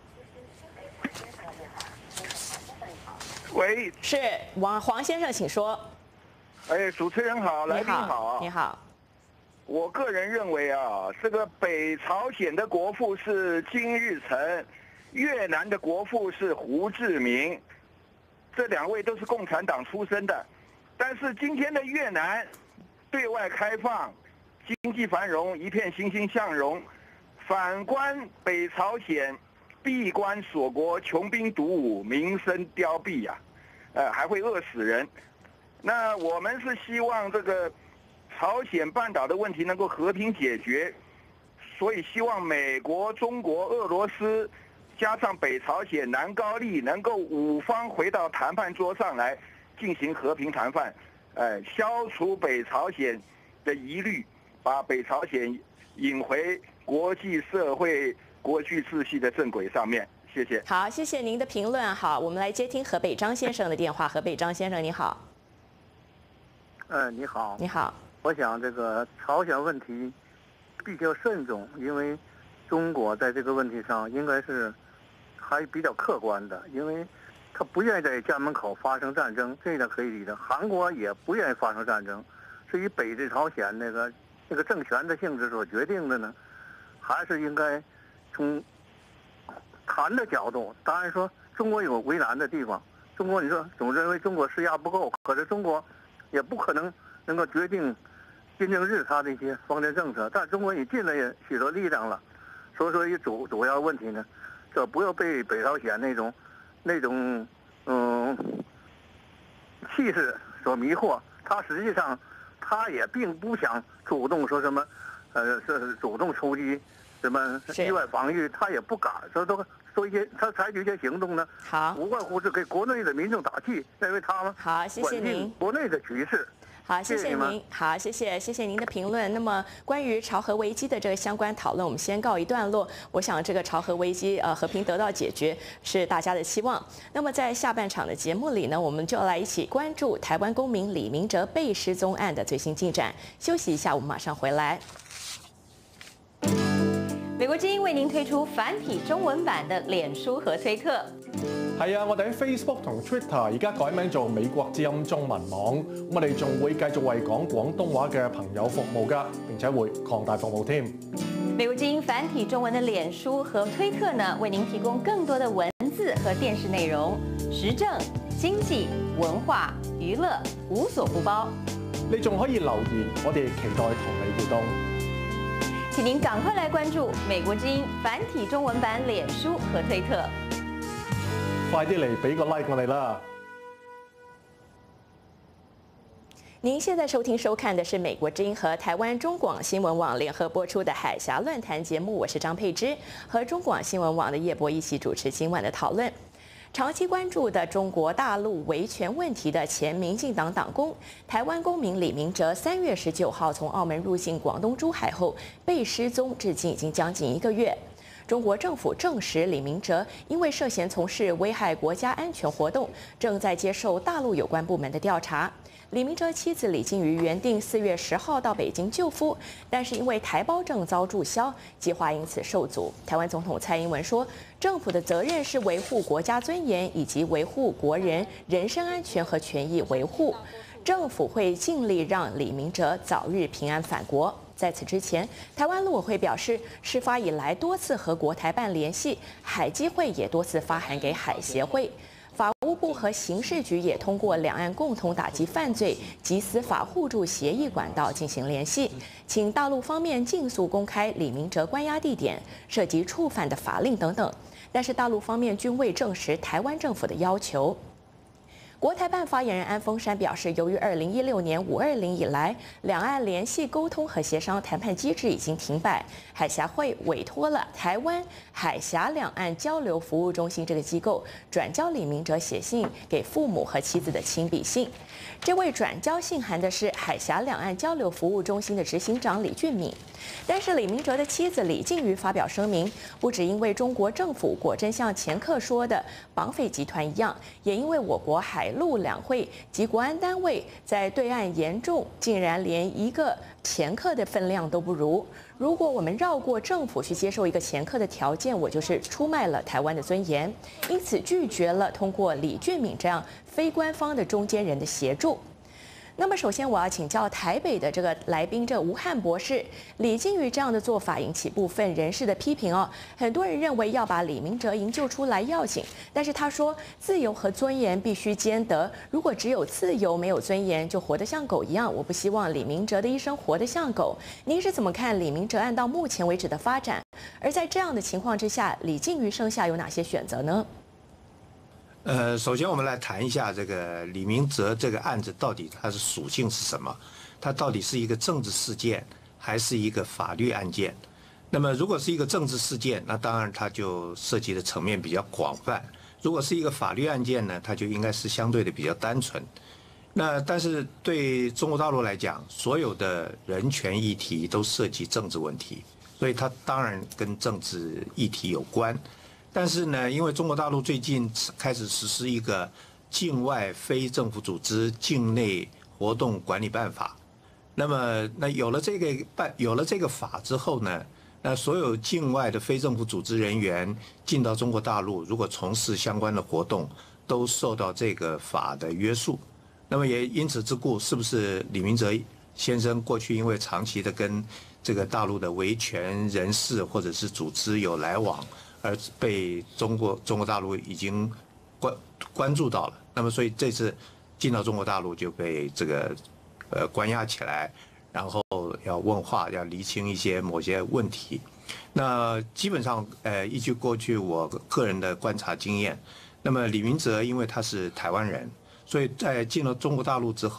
喂， 是王黄先生，请说。 哎，主持人好，来宾好， 你好。 我个人认为啊，这个北朝鲜的国父是金日成，越南的国父是胡志明，这两位都是共产党出身的，但是今天的越南对外开放，经济繁荣，一片欣欣向荣，反观北朝鲜闭关锁国，穷兵黩武，民生凋敝呀、啊，呃，还会饿死人。那我们是希望这个朝鲜半岛的问题能够和平解决，所以希望美国、中国、俄罗斯加上北朝鲜、南高丽能够五方回到谈判桌上来进行和平谈判，呃，消除北朝鲜的疑虑，把北朝鲜引回国际社会、国际秩序的正轨上面。谢谢。 好，谢谢您的评论。好，我们来接听河北张先生的电话。河北张先生，你好。 嗯，你好。 你好。 我想这个朝鲜问题必须要慎重，因为中国在这个问题上应该是还比较客观的，因为他不愿意在家门口发生战争，这一点可以理解。韩国也不愿意发生战争，至于北至朝鲜那个那个政权的性质所决定的呢，还是应该从谈的角度。当然说中国有为难的地方，中国你说总认为中国施压不够，可是中国也不可能能够决定金正日他的一些方针政策，但中国也尽了许多力量了，所以说一主主要问题呢，这不要被北朝鲜那种那种嗯气势所迷惑，他实际上他也并不想主动说什么，呃，是主动出击，什么意外防御，他也不敢，所以都做一些，他采取一些行动呢， 好， 无外乎是给国内的民众打气，认为他们好，谢谢您， 国内的局势。 好，谢谢您。好，谢谢，谢谢您的评论。那么，关于朝核危机的这个相关讨论，我们先告一段落。我想，这个朝核危机呃和平得到解决是大家的期望。那么，在下半场的节目里呢，我们就来一起关注台湾公民李明哲被失踪案的最新进展。休息一下，我们马上回来。 美國之音為您推出繁體中文版的臉書和推特。 係啊，我哋喺 Facebook 同 Twitter 而家改名做美國之音中文網，我哋仲會繼續為講廣東話嘅朋友服務㗎，並且會擴大服務添。 美國之音繁體中文的臉書和推特呢，為您提供更多的文字和電視內容，時政、經濟、文化、娛樂無所不包。 你仲可以留言，我哋期待同你互動。 請您趕快來關注美國之音繁體中文版臉書和推特。 快啲嚟俾個 like 我哋啦！ 您现在收听收看的是美国之音和台湾中广新闻网联合播出的海峡论坛节目，我是张佩芝，和中广新闻网的叶博一起主持今晚的讨论。长期关注的中国大陆维权问题的前民进党党工、台湾公民李明哲，三月十九号从澳门入境广东珠海后被失踪，至今已经将近一个月。中国政府证实，李明哲因为涉嫌从事危害国家安全活动，正在接受大陆有关部门的调查。李明哲妻子李静瑜原定四月十号到北京就夫，但是因为台胞证遭注销，计划因此受阻。台湾总统蔡英文说，政府的责任是维护国家尊严以及维护国人人身安全和权益维护，政府会尽力让李明哲早日平安返国。在此之前，台湾陆委会表示，事发以来多次和国台办联系，海基会也多次发函给海协会。法务部和刑事局也通过两岸共同打击犯罪及司法互助协议管道进行联系，请大陆方面尽速公开李明哲关押地点、涉及触犯的法令等等。但是大陆方面均未证实台湾政府的要求。国台办发言人安峰山表示，由于二零一六年五二零以来，两岸联系沟通和协商谈判机制已经停摆，海峡会委托了台湾海峡两岸交流服务中心这个机构转交李明哲写信给父母和妻子的亲笔信。这位转交信函的是海峡两岸交流服务中心的执行长李俊敏，但是李明哲的妻子李静瑜发表声明，不只因为中国政府果真像前客说的绑匪集团一样，也因为我国海陆两会及国安单位在对岸严重，竟然连一个前客的分量都不如。如果我们绕过政府去接受一个前客的条件，我就是出卖了台湾的尊严，因此拒绝了通过李俊敏这样非官方的中间人的协助。那么，首先我要请教台北的这个来宾，这吴汉博士，李静瑜这样的做法引起部分人士的批评哦。很多人认为要把李明哲营救出来要紧，但是他说自由和尊严必须兼得，如果只有自由没有尊严，就活得像狗一样。我不希望李明哲的一生活得像狗。您是怎么看李明哲案到目前为止的发展？而在这样的情况之下，李静瑜剩下有哪些选择呢？ 呃，首先我们来谈一下这个李明哲这个案子到底它的属性是什么？它到底是一个政治事件还是一个法律案件？那么如果是一个政治事件，那当然它就涉及的层面比较广泛；如果是一个法律案件呢，它就应该是相对的比较单纯。那但是对中国大陆来讲，所有的人权议题都涉及政治问题，所以它当然跟政治议题有关。但是呢，因为中国大陆最近开始实施一个境外非政府组织境内活动管理办法，那么那有了这个办有了这个法之后呢，那所有境外的非政府组织人员进到中国大陆，如果从事相关的活动，都受到这个法的约束。那么也因此之故，是不是李明哲先生过去因为长期的跟这个大陆的维权人士或者是组织有来往，而被中国中国大陆已经关关注到了，那么所以这次进到中国大陆就被这个呃关押起来，然后要问话，要厘清一些某些问题。那基本上呃依据过去我个人的观察经验，那么李明哲因为他是台湾人，所以在进了中国大陆之后，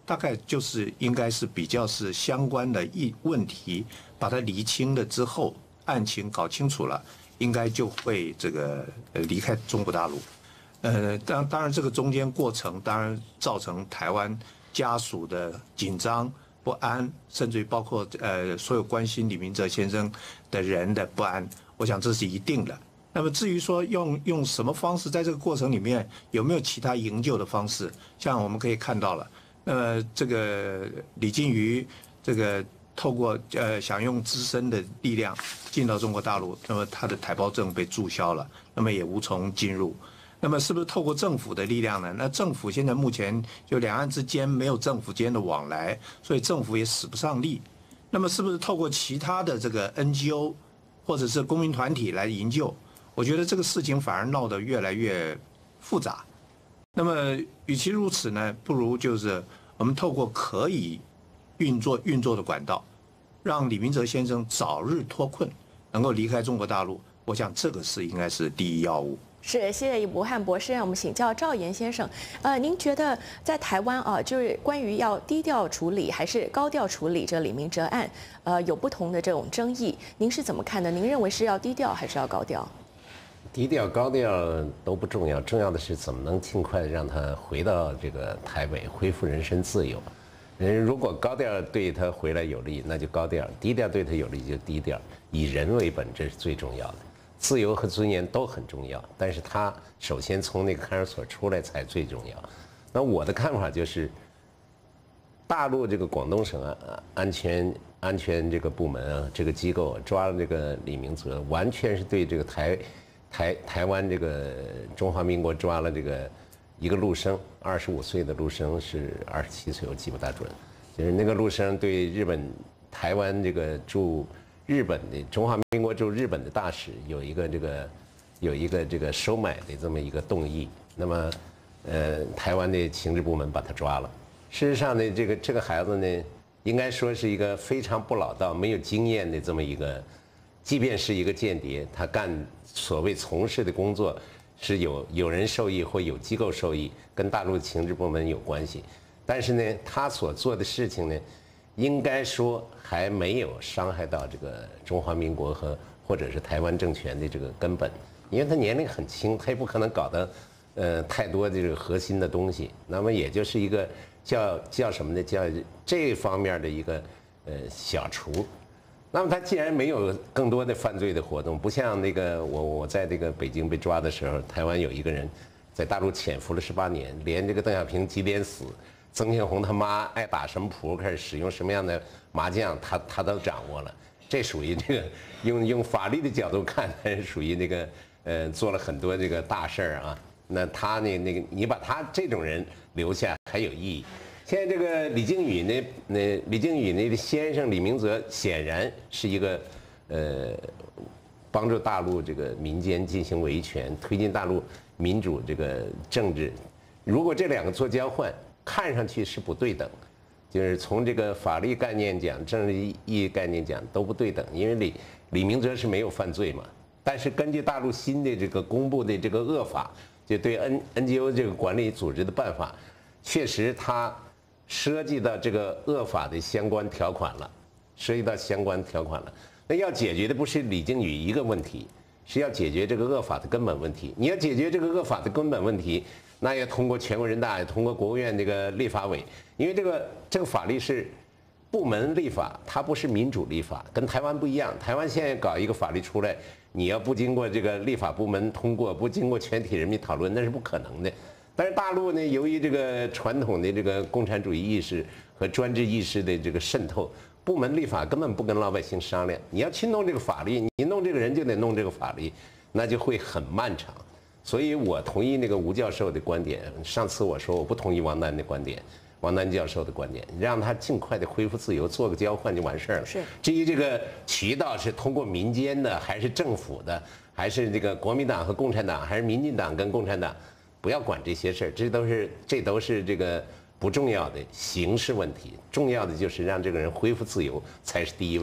大概就是应该是比较是相关的一问题，把它厘清了之后，案情搞清楚了，应该就会这个呃离开中国大陆。呃，当当然这个中间过程，当然造成台湾家属的紧张不安，甚至于包括呃所有关心李明哲先生的人的不安，我想这是一定的。那么至于说用用什么方式，在这个过程里面有没有其他营救的方式，像我们可以看到了。那么这个李金瑜，这个透过呃想用自身的力量进到中国大陆，那么他的台胞证被注销了，那么也无从进入。那么是不是透过政府的力量呢？那政府现在目前就两岸之间没有政府间的往来，所以政府也使不上力。那么是不是透过其他的这个 N G O 或者是公民团体来营救？我觉得这个事情反而闹得越来越复杂。那么与其如此呢，不如就是我们透过可以运作运作的管道，让李明哲先生早日脱困，能够离开中国大陆。我想这个是应该是第一要务。 是，谢谢吴汉博士。让我们请教赵岩先生，呃，您觉得在台湾啊，就是关于要低调处理还是高调处理这李明哲案，呃，有不同的这种争议，您是怎么看的？您认为是要低调还是要高调？ 低调高调都不重要，重要的是怎么能尽快让他回到这个台北，恢复人身自由。人如果高调对他回来有利，那就高调；低调对他有利就低调。以人为本，这是最重要的。自由和尊严都很重要，但是他首先从那个看守所出来才最重要。那我的看法就是，大陆这个广东省啊安全安全这个部门啊这个机构抓了这个李明哲，完全是对这个台。台台湾这个中华民国抓了这个一个陆生，二十五岁的陆生是二十七岁，我记不大准。就是那个陆生对日本台湾这个驻日本的中华民国驻日本的大使有一个这个有一个这个收买的这么一个动议。那么，呃，台湾的情治部门把他抓了。事实上呢，这个这个孩子呢，应该说是一个非常不老道、没有经验的这么一个。即便是一个间谍，他干所谓从事的工作是有有人受益或有机构受益，跟大陆情治部门有关系。但是呢，他所做的事情呢，应该说还没有伤害到这个中华民国和或者是台湾政权的这个根本，因为他年龄很轻，他也不可能搞得呃太多的这个核心的东西。那么也就是一个叫叫什么呢？叫这方面的一个呃小厨。那么他既然没有更多的犯罪的活动，不像那个我我在这个北京被抓的时候，台湾有一个人在大陆潜伏了十八年，连这个邓小平几点死，曾庆红他妈爱打什么谱，开始使用什么样的麻将，他他都掌握了。这属于这个用用法律的角度看，他是属于那个呃做了很多这个大事儿啊。那他呢那个你把他这种人留下还有意义。现在这个李靖宇呢，那李靖宇那个先生李明哲显然是一个，呃，帮助大陆这个民间进行维权，推进大陆民主这个政治。如果这两个做交换，看上去是不对等，就是从这个法律概念讲、政治意义概念讲都不对等，因为李李明哲是没有犯罪嘛。但是根据大陆新的这个公布的这个恶法，就对 N N G O 这个管理组织的办法，确实他。涉及到这个恶法的相关条款了，涉及到相关条款了。那要解决的不是李靖宇一个问题，是要解决这个恶法的根本问题。你要解决这个恶法的根本问题，那要通过全国人大，要通过国务院这个立法委，因为这个这个法律是部门立法，它不是民主立法，跟台湾不一样。台湾现在搞一个法律出来，你要不经过这个立法部门通过，不经过全体人民讨论，那是不可能的。但是大陆呢，由于这个传统的这个共产主义意识和专制意识的这个渗透，部门立法根本不跟老百姓商量。你要去弄这个法律，你弄这个人就得弄这个法律，那就会很漫长。所以我同意那个吴教授的观点。上次我说我不同意王丹的观点，王丹教授的观点，让他尽快的恢复自由，做个交换就完事儿了。 是。 至于这个渠道是通过民间的，还是政府的，还是这个国民党和共产党，还是民进党跟共产党？不要管这些事儿，这都是这都是这个不重要的形式问题，重要的就是让这个人恢复自由才是第一位的。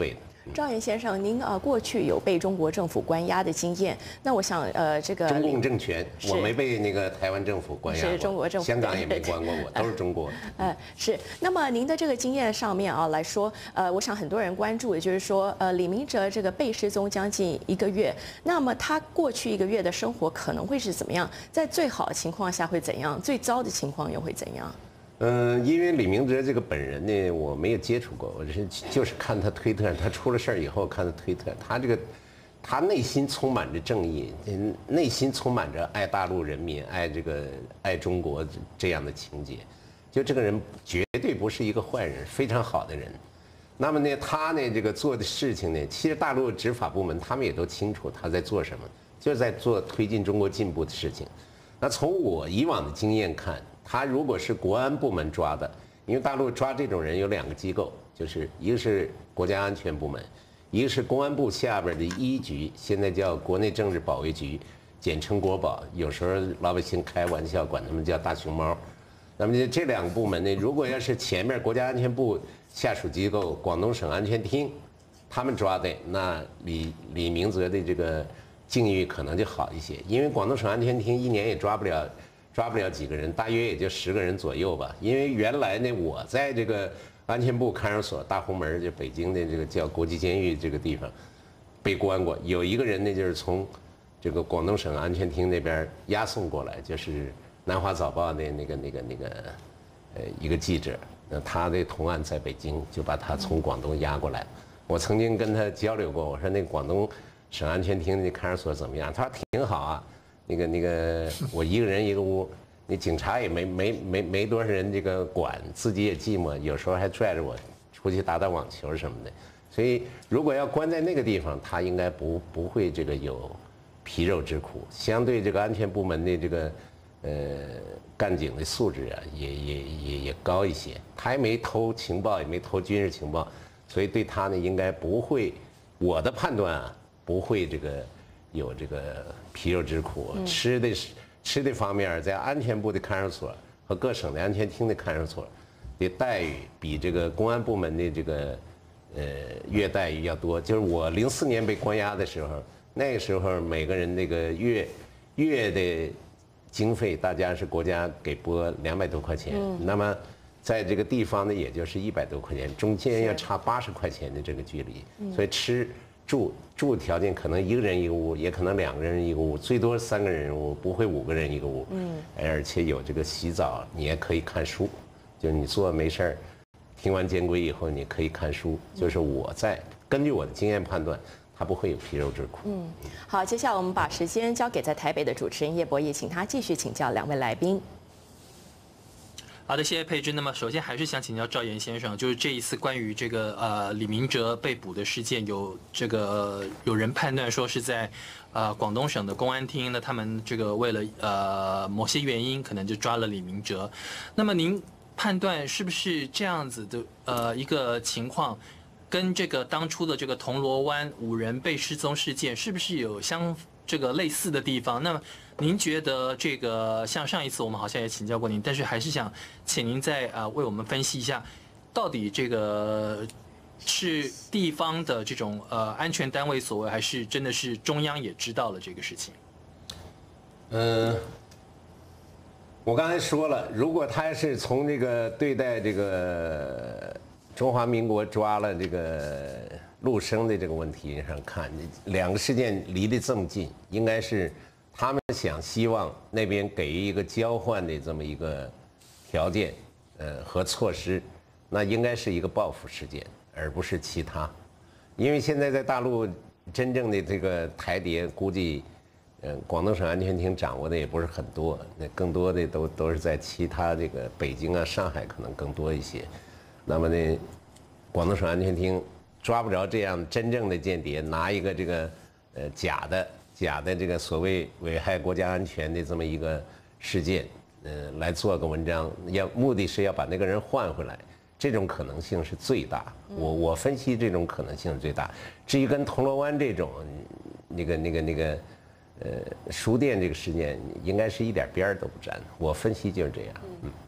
赵岩先生，您呃过去有被中国政府关押的经验，那我想呃这个中共政权，我没被那个台湾政府关押过， 是中国政府， 香港也没关过我，都是中国。 呃是，那么您的这个经验上面啊来说，呃我想很多人关注的就是说，呃李明哲这个被失踪将近一个月，那么他过去一个月的生活可能会是怎么样？在最好的情况下会怎样？最糟的情况又会怎样？ 嗯，因为李明哲这个本人呢，我没有接触过，我是就是看他推特，他出了事儿以后看他推特，他这个他内心充满着正义，内心充满着爱大陆人民、爱这个爱中国这样的情节，就这个人绝对不是一个坏人，非常好的人。那么呢，他呢这个做的事情呢，其实大陆执法部门他们也都清楚他在做什么，就是在做推进中国进步的事情。那从我以往的经验看，他如果是国安部门抓的，因为大陆抓这种人有两个机构，就是一个是国家安全部门，一个是公安部下边的一局，现在叫国内政治保卫局，简称国保，有时候老百姓开玩笑管他们叫大熊猫。那么这两个部门呢，如果要是前面国家安全部下属机构广东省安全厅他们抓的，那李李明哲的这个境遇可能就好一些，因为广东省安全厅一年也抓不了抓不了几个人，大约也就十个人左右吧。因为原来呢，我在这个安全部看守所大红门，就北京的这个叫国际监狱这个地方被关过，有一个人呢就是从这个广东省安全厅那边押送过来，就是南华早报的那个那个那个呃一个记者，那他的同案在北京，就把他从广东押过来。我曾经跟他交流过，我说那个广东省安全厅的看守所怎么样？他说挺好啊，那个那个我一个人一个屋，那警察也没没没没多少人这个管，自己也寂寞，有时候还拽着我出去打打网球什么的。所以如果要关在那个地方，他应该不不会这个有皮肉之苦。相对这个安全部门的这个呃干警的素质啊，也也也也高一些。他也没偷情报，也没偷军事情报，所以对他呢应该不会，我的判断啊不会这个有这个皮肉之苦。嗯、吃的吃的方面，在安全部的看守所和各省的安全厅的看守所的待遇比这个公安部门的这个呃月待遇要多。就是我零四年被关押的时候，那个时候每个人那个月月的经费，大家是国家给拨两百多块钱，嗯、那么在这个地方呢，也就是一百多块钱，中间要差八十块钱的这个距离，嗯、所以吃住住条件可能一个人一个屋，也可能两个人一个屋，最多三个人一屋，不会五个人一个屋。嗯，而且有这个洗澡，你也可以看书，就是你坐没事儿，听完监规以后你可以看书。就是我在根据我的经验判断，他不会有皮肉之苦。 嗯，好，接下来我们把时间交给在台北的主持人叶博弈，请他继续请教两位来宾。 好的，谢谢佩芝。那么首先还是想请教赵岩先生，就是这一次关于这个呃李明哲被捕的事件，有这个、呃、有人判断说是在呃广东省的公安厅呢，他们这个为了呃某些原因，可能就抓了李明哲。那么您判断是不是这样子的呃一个情况，跟这个当初的这个铜锣湾五人被失踪事件是不是有相这个类似的地方？那么您觉得这个像上一次我们好像也请教过您，但是还是想请您再啊、呃、为我们分析一下，到底这个是地方的这种呃安全单位所为，还是真的是中央也知道了这个事情？ 嗯，我刚才说了，如果他是从这个对待这个中华民国抓了这个陆生的这个问题上看，两个事件离得这么近，应该是他们想希望那边给予一个交换的这么一个条件，呃和措施，那应该是一个报复事件，而不是其他。因为现在在大陆真正的这个台谍，估计，呃广东省安全厅掌握的也不是很多，那更多的都都是在其他这个北京啊、上海可能更多一些。那么呢，广东省安全厅抓不着这样真正的间谍，拿一个这个呃假的。假的这个所谓危害国家安全的这么一个事件，呃，来做个文章，要目的是要把那个人换回来，这种可能性是最大。我我分析这种可能性是最大。至于跟铜锣湾这种那个那个那个呃书店这个事件，应该是一点边儿都不沾。我分析就是这样。嗯。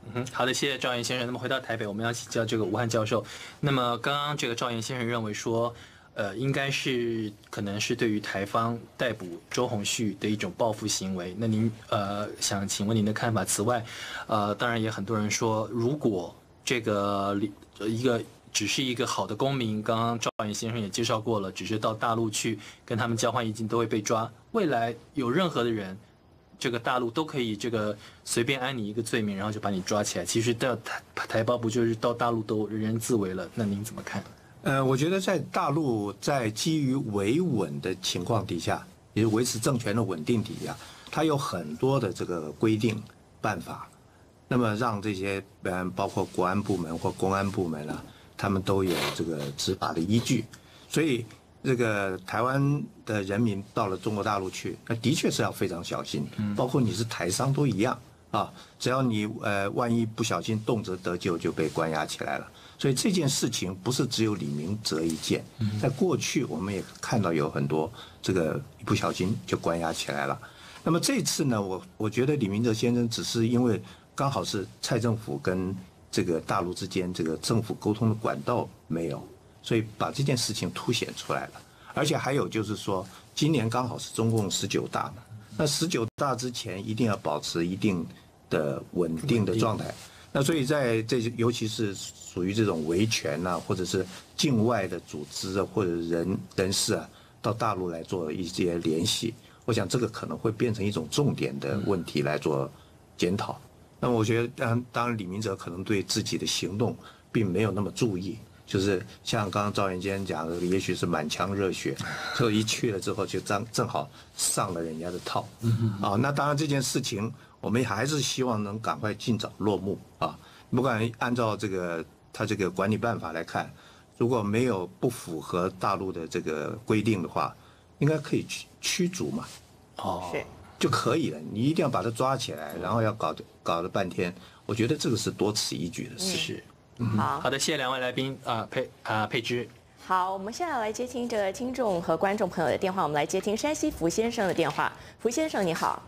嗯，好的，谢谢赵岩先生。那么回到台北，我们要请教这个吴汉教授。那么刚刚这个赵岩先生认为说，呃，应该是可能是对于台方逮捕周鸿旭的一种报复行为。那您呃想请问您的看法？此外，呃，当然也很多人说，如果这个一个只是一个好的公民，刚刚赵岩先生也介绍过了，只是到大陆去跟他们交换意见都会被抓。未来有任何的人，这个大陆都可以这个随便安你一个罪名，然后就把你抓起来。其实到台台胞不就是到大陆都人人自危了？那您怎么看？ 呃，我觉得在大陆在基于维稳的情况底下，也是维持政权的稳定底下，它有很多的这个规定办法，那么让这些嗯包括国安部门或公安部门啊，他们都有这个执法的依据，所以这个台湾的人民到了中国大陆去，那的确是要非常小心，包括你是台商都一样啊，只要你呃万一不小心动辄得咎，就被关押起来了。所以这件事情不是只有李明哲一件，在过去我们也看到有很多这个一不小心就关押起来了。那么这次呢，我我觉得李明哲先生只是因为刚好是蔡政府跟这个大陆之间这个政府沟通的管道没有，所以把这件事情凸显出来了。而且还有就是说，今年刚好是中共十九大嘛，那十九大之前一定要保持一定的稳定的状态。那所以在这尤其是属于这种维权啊，或者是境外的组织啊，或者人人士啊，到大陆来做一些联系，我想这个可能会变成一种重点的问题来做检讨。那么我觉得，当当然李明哲可能对自己的行动并没有那么注意，就是像刚刚赵元坚讲的，也许是满腔热血，所以一去了之后就正正好上了人家的套。啊，那当然这件事情我们还是希望能赶快尽早落幕啊。不管按照这个他这个管理办法来看，如果没有不符合大陆的这个规定的话，应该可以驱驱逐嘛。 哦， 是就可以了。你一定要把他抓起来，然后要搞搞了半天，我觉得这个是多此一举的事。 是。 好好的，谢谢两位来宾啊，佩啊佩芝。 好，我们现在来接听这个听众和观众朋友的电话，我们来接听山西福先生的电话。福先生你好，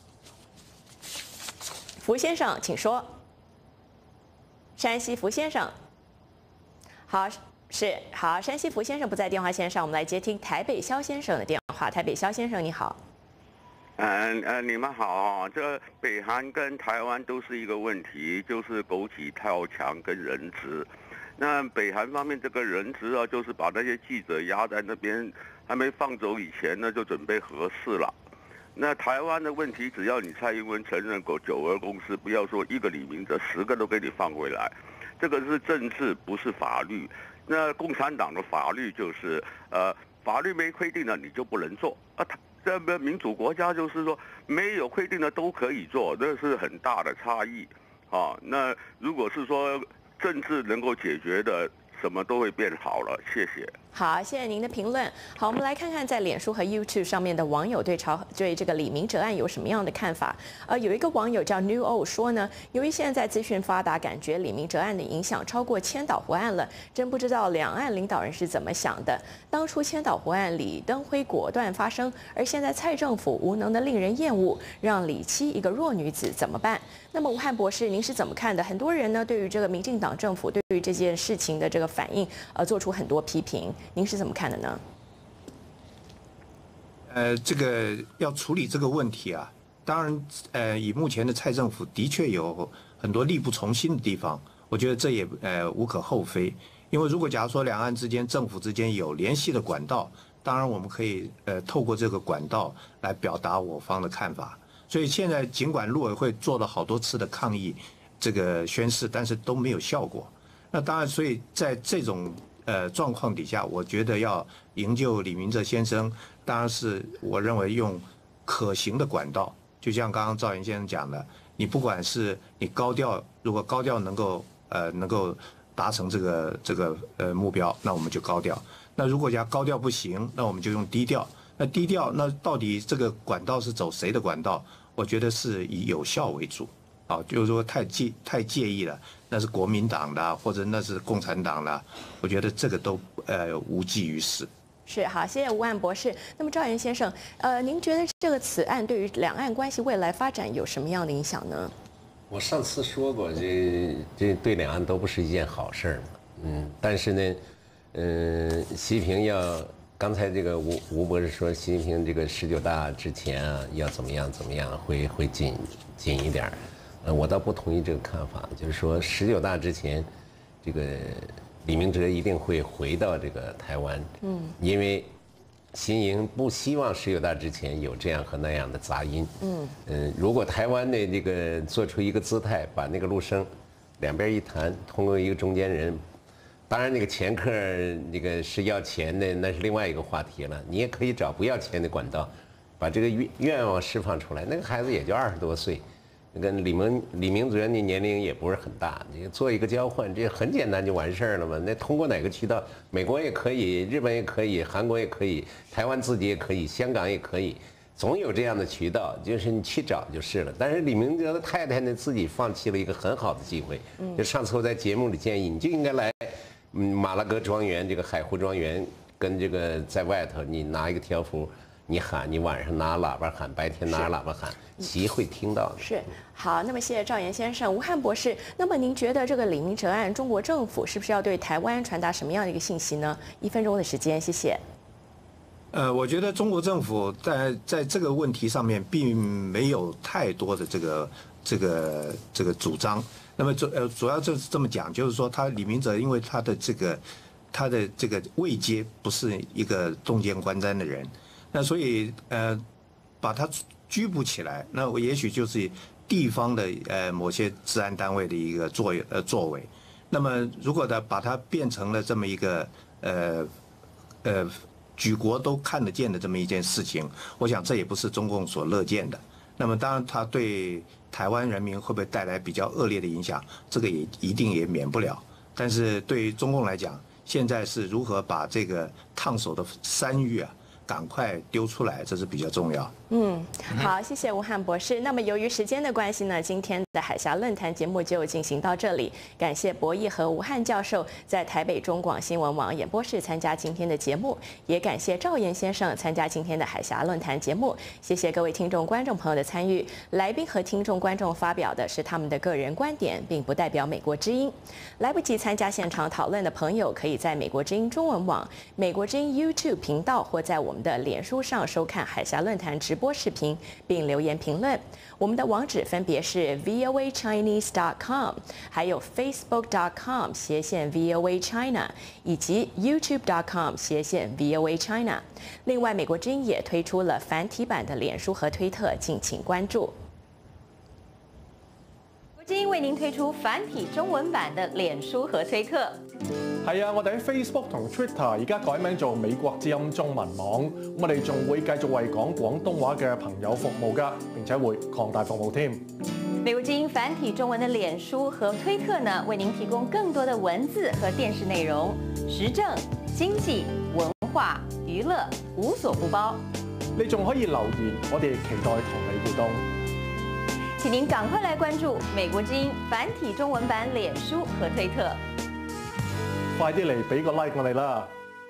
福先生请说。山西福先生，好，是好，山西福先生不在电话线上，我们来接听台北肖先生的电话。台北肖先生你好。 嗯呃，你们好啊！这北韩跟台湾都是一个问题，就是枸杞跳墙跟人质。那北韩方面这个人质啊，就是把那些记者压在那边，还没放走以前呢，就准备核试了。那台湾的问题，只要你蔡英文承认过九二共识，不要说一个李明哲，十个都给你放回来，这个是政治，不是法律。那共产党的法律就是，呃，法律没规定的你就不能做啊。这个民主国家就是说没有规定的都可以做，这是很大的差异啊。那如果是说政治能够解决的，什么都会变好了。谢谢。 好，谢谢您的评论。好，我们来看看在脸书和 YouTube 上面的网友对朝对这个李明哲案有什么样的看法。呃，有一个网友叫 New O 说呢，由于现在资讯发达，感觉李明哲案的影响超过千岛湖案了，真不知道两岸领导人是怎么想的。当初千岛湖案李登辉果断发声，而现在蔡政府无能的令人厌恶，让李妻一个弱女子怎么办？那么吴汉博士，您是怎么看的？很多人呢对于这个民进党政府对于这件事情的这个反应，呃，做出很多批评。您是怎么看的呢？ 呃，这个要处理这个问题啊，当然，呃，以目前的蔡政府的确有很多力不从心的地方，我觉得这也呃无可厚非。因为如果假如说两岸之间政府之间有联系的管道，当然我们可以呃透过这个管道来表达我方的看法。所以现在尽管陆委会做了好多次的抗议这个宣示，但是都没有效果。那当然，所以在这种呃状况底下，我觉得要营救李明哲先生，当然是我认为用可行的管道，就像刚刚赵岩先生讲的，你不管是你高调，如果高调能够呃能够达成这个这个呃目标，那我们就高调；那如果讲高调不行，那我们就用低调。那低调，那到底这个管道是走谁的管道？我觉得是以有效为主。啊，就是说太介太介意了，那是国民党的，或者那是共产党的，我觉得这个都呃无济于事。 是，好，谢谢吴岸博士。那么赵岩先生，呃，您觉得这个此案对于两岸关系未来发展有什么样的影响呢？ 我上次说过，这这对两岸都不是一件好事儿嘛。嗯，但是呢，嗯，习近平要刚才这个吴吴博士说，习近平这个十九大之前啊，要怎么样怎么样，会会紧紧一点儿。呃，我倒不同意这个看法，就是说十九大之前，这个李明哲一定会回到这个台湾。嗯，因为习近平不希望十九大之前有这样和那样的杂音。嗯嗯，如果台湾的这个做出一个姿态，把那个陆生两边一谈，通过一个中间人，当然那个前客那个是要钱的，那是另外一个话题了。你也可以找不要钱的管道，把这个愿愿望释放出来。那个孩子也就二十多岁。那个李明李明哲那年龄也不是很大，你做一个交换，这很简单就完事儿了嘛。那通过哪个渠道？美国也可以，日本也可以，韩国也可以，台湾自己也可以，香港也可以，总有这样的渠道，就是你去找就是了。但是李明哲的太太呢，自己放弃了一个很好的机会。就上次我在节目里建议，你就应该来，嗯，马拉格庄园这个海湖庄园，跟这个在外头你拿一个条幅。你喊，你晚上拿喇叭喊，白天拿喇叭喊，习会听到的。 是，好，那么谢谢赵岩先生、吴汉博士。那么您觉得这个李明哲案，中国政府是不是要对台湾传达什么样的一个信息呢？一分钟的时间，谢谢。 呃，我觉得中国政府在在这个问题上面并没有太多的这个这个这个主张。那么主呃主要就是这么讲，就是说他李明哲因为他的这个他的这个位阶不是一个中间观瞻的人。那所以呃，把它拘捕起来，那我也许就是地方的呃某些治安单位的一个作呃作为。那么如果呢把它变成了这么一个呃呃举国都看得见的这么一件事情，我想这也不是中共所乐见的。那么当然，它对台湾人民会不会带来比较恶劣的影响，这个也一定也免不了。但是对于中共来讲，现在是如何把这个烫手的山芋啊，赶快丢出来，这是比较重要。 嗯，好，谢谢吴汉博士。那么由于时间的关系呢，今天的海峡论坛节目就进行到这里。感谢博弈和吴汉教授在台北中广新闻网演播室参加今天的节目，也感谢赵岩先生参加今天的海峡论坛节目。谢谢各位听众观众朋友的参与。来宾和听众观众发表的是他们的个人观点，并不代表美国之音。来不及参加现场讨论的朋友，可以在美国之音中文网、美国之音 YouTube 频道或在我们的脸书上收看海峡论坛直播视频，并留言评论。我们的网址分别是 v o a chinese dot com， 还有 facebook dot com 斜线 v o a china， 以及 youtube dot com 斜线 v o a china。另外，美国之音也推出了繁体版的脸书和推特，敬请关注。 国之音为您推出繁体中文版的臉書和推特。 係啊，我哋喺 Facebook 同 Twitter 而家改名做美國之音中文網，我哋仲會繼續為講廣東話嘅朋友服務㗎，並且會擴大服務添。 美國之音繁體中文的臉書和推特呢，為您提供更多的文字和電視內容，時政、經濟、文化、娛樂無所不包。 你仲可以留言，我哋期待同你互動。 請您趕快來關注美國之音繁體中文版臉書和推特。 快啲嚟俾個 like 我哋啦！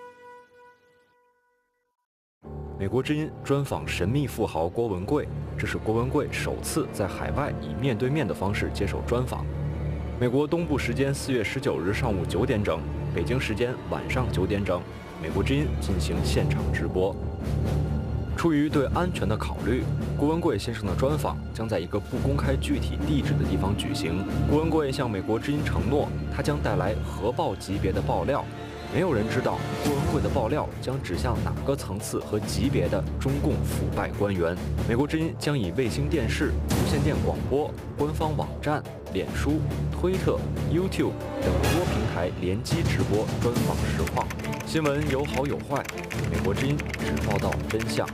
美国之音专访神秘富豪郭文贵，这是郭文贵首次在海外以面对面的方式接受专访。美国东部时间四月十九日上午九点整，北京时间晚上九点整，美国之音进行现场直播。出于对安全的考虑，郭文贵先生的专访将在一个不公开具体地址的地方举行。郭文贵向美国之音承诺，他将带来核爆级别的爆料。没有人知道郭文贵的爆料将指向哪个层次和级别的中共腐败官员。美国之音将以卫星电视、无线电广播、官方网站、脸书、推特、YouTube 等多平台联机直播专访实况。新闻有好有坏，美国之音只报道真相。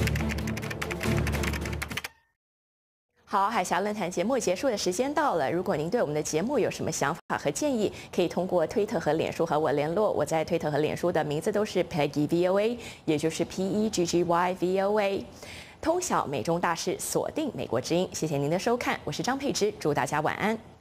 好，海峡论坛节目结束的时间到了。如果您对我们的节目有什么想法和建议，可以通过推特和脸书和我联络。我在推特和脸书的名字都是 Peggy V O A， 也就是 P E G G Y V O A。通晓美中大事，锁定美国之音。谢谢您的收看，我是张佩芝，祝大家晚安。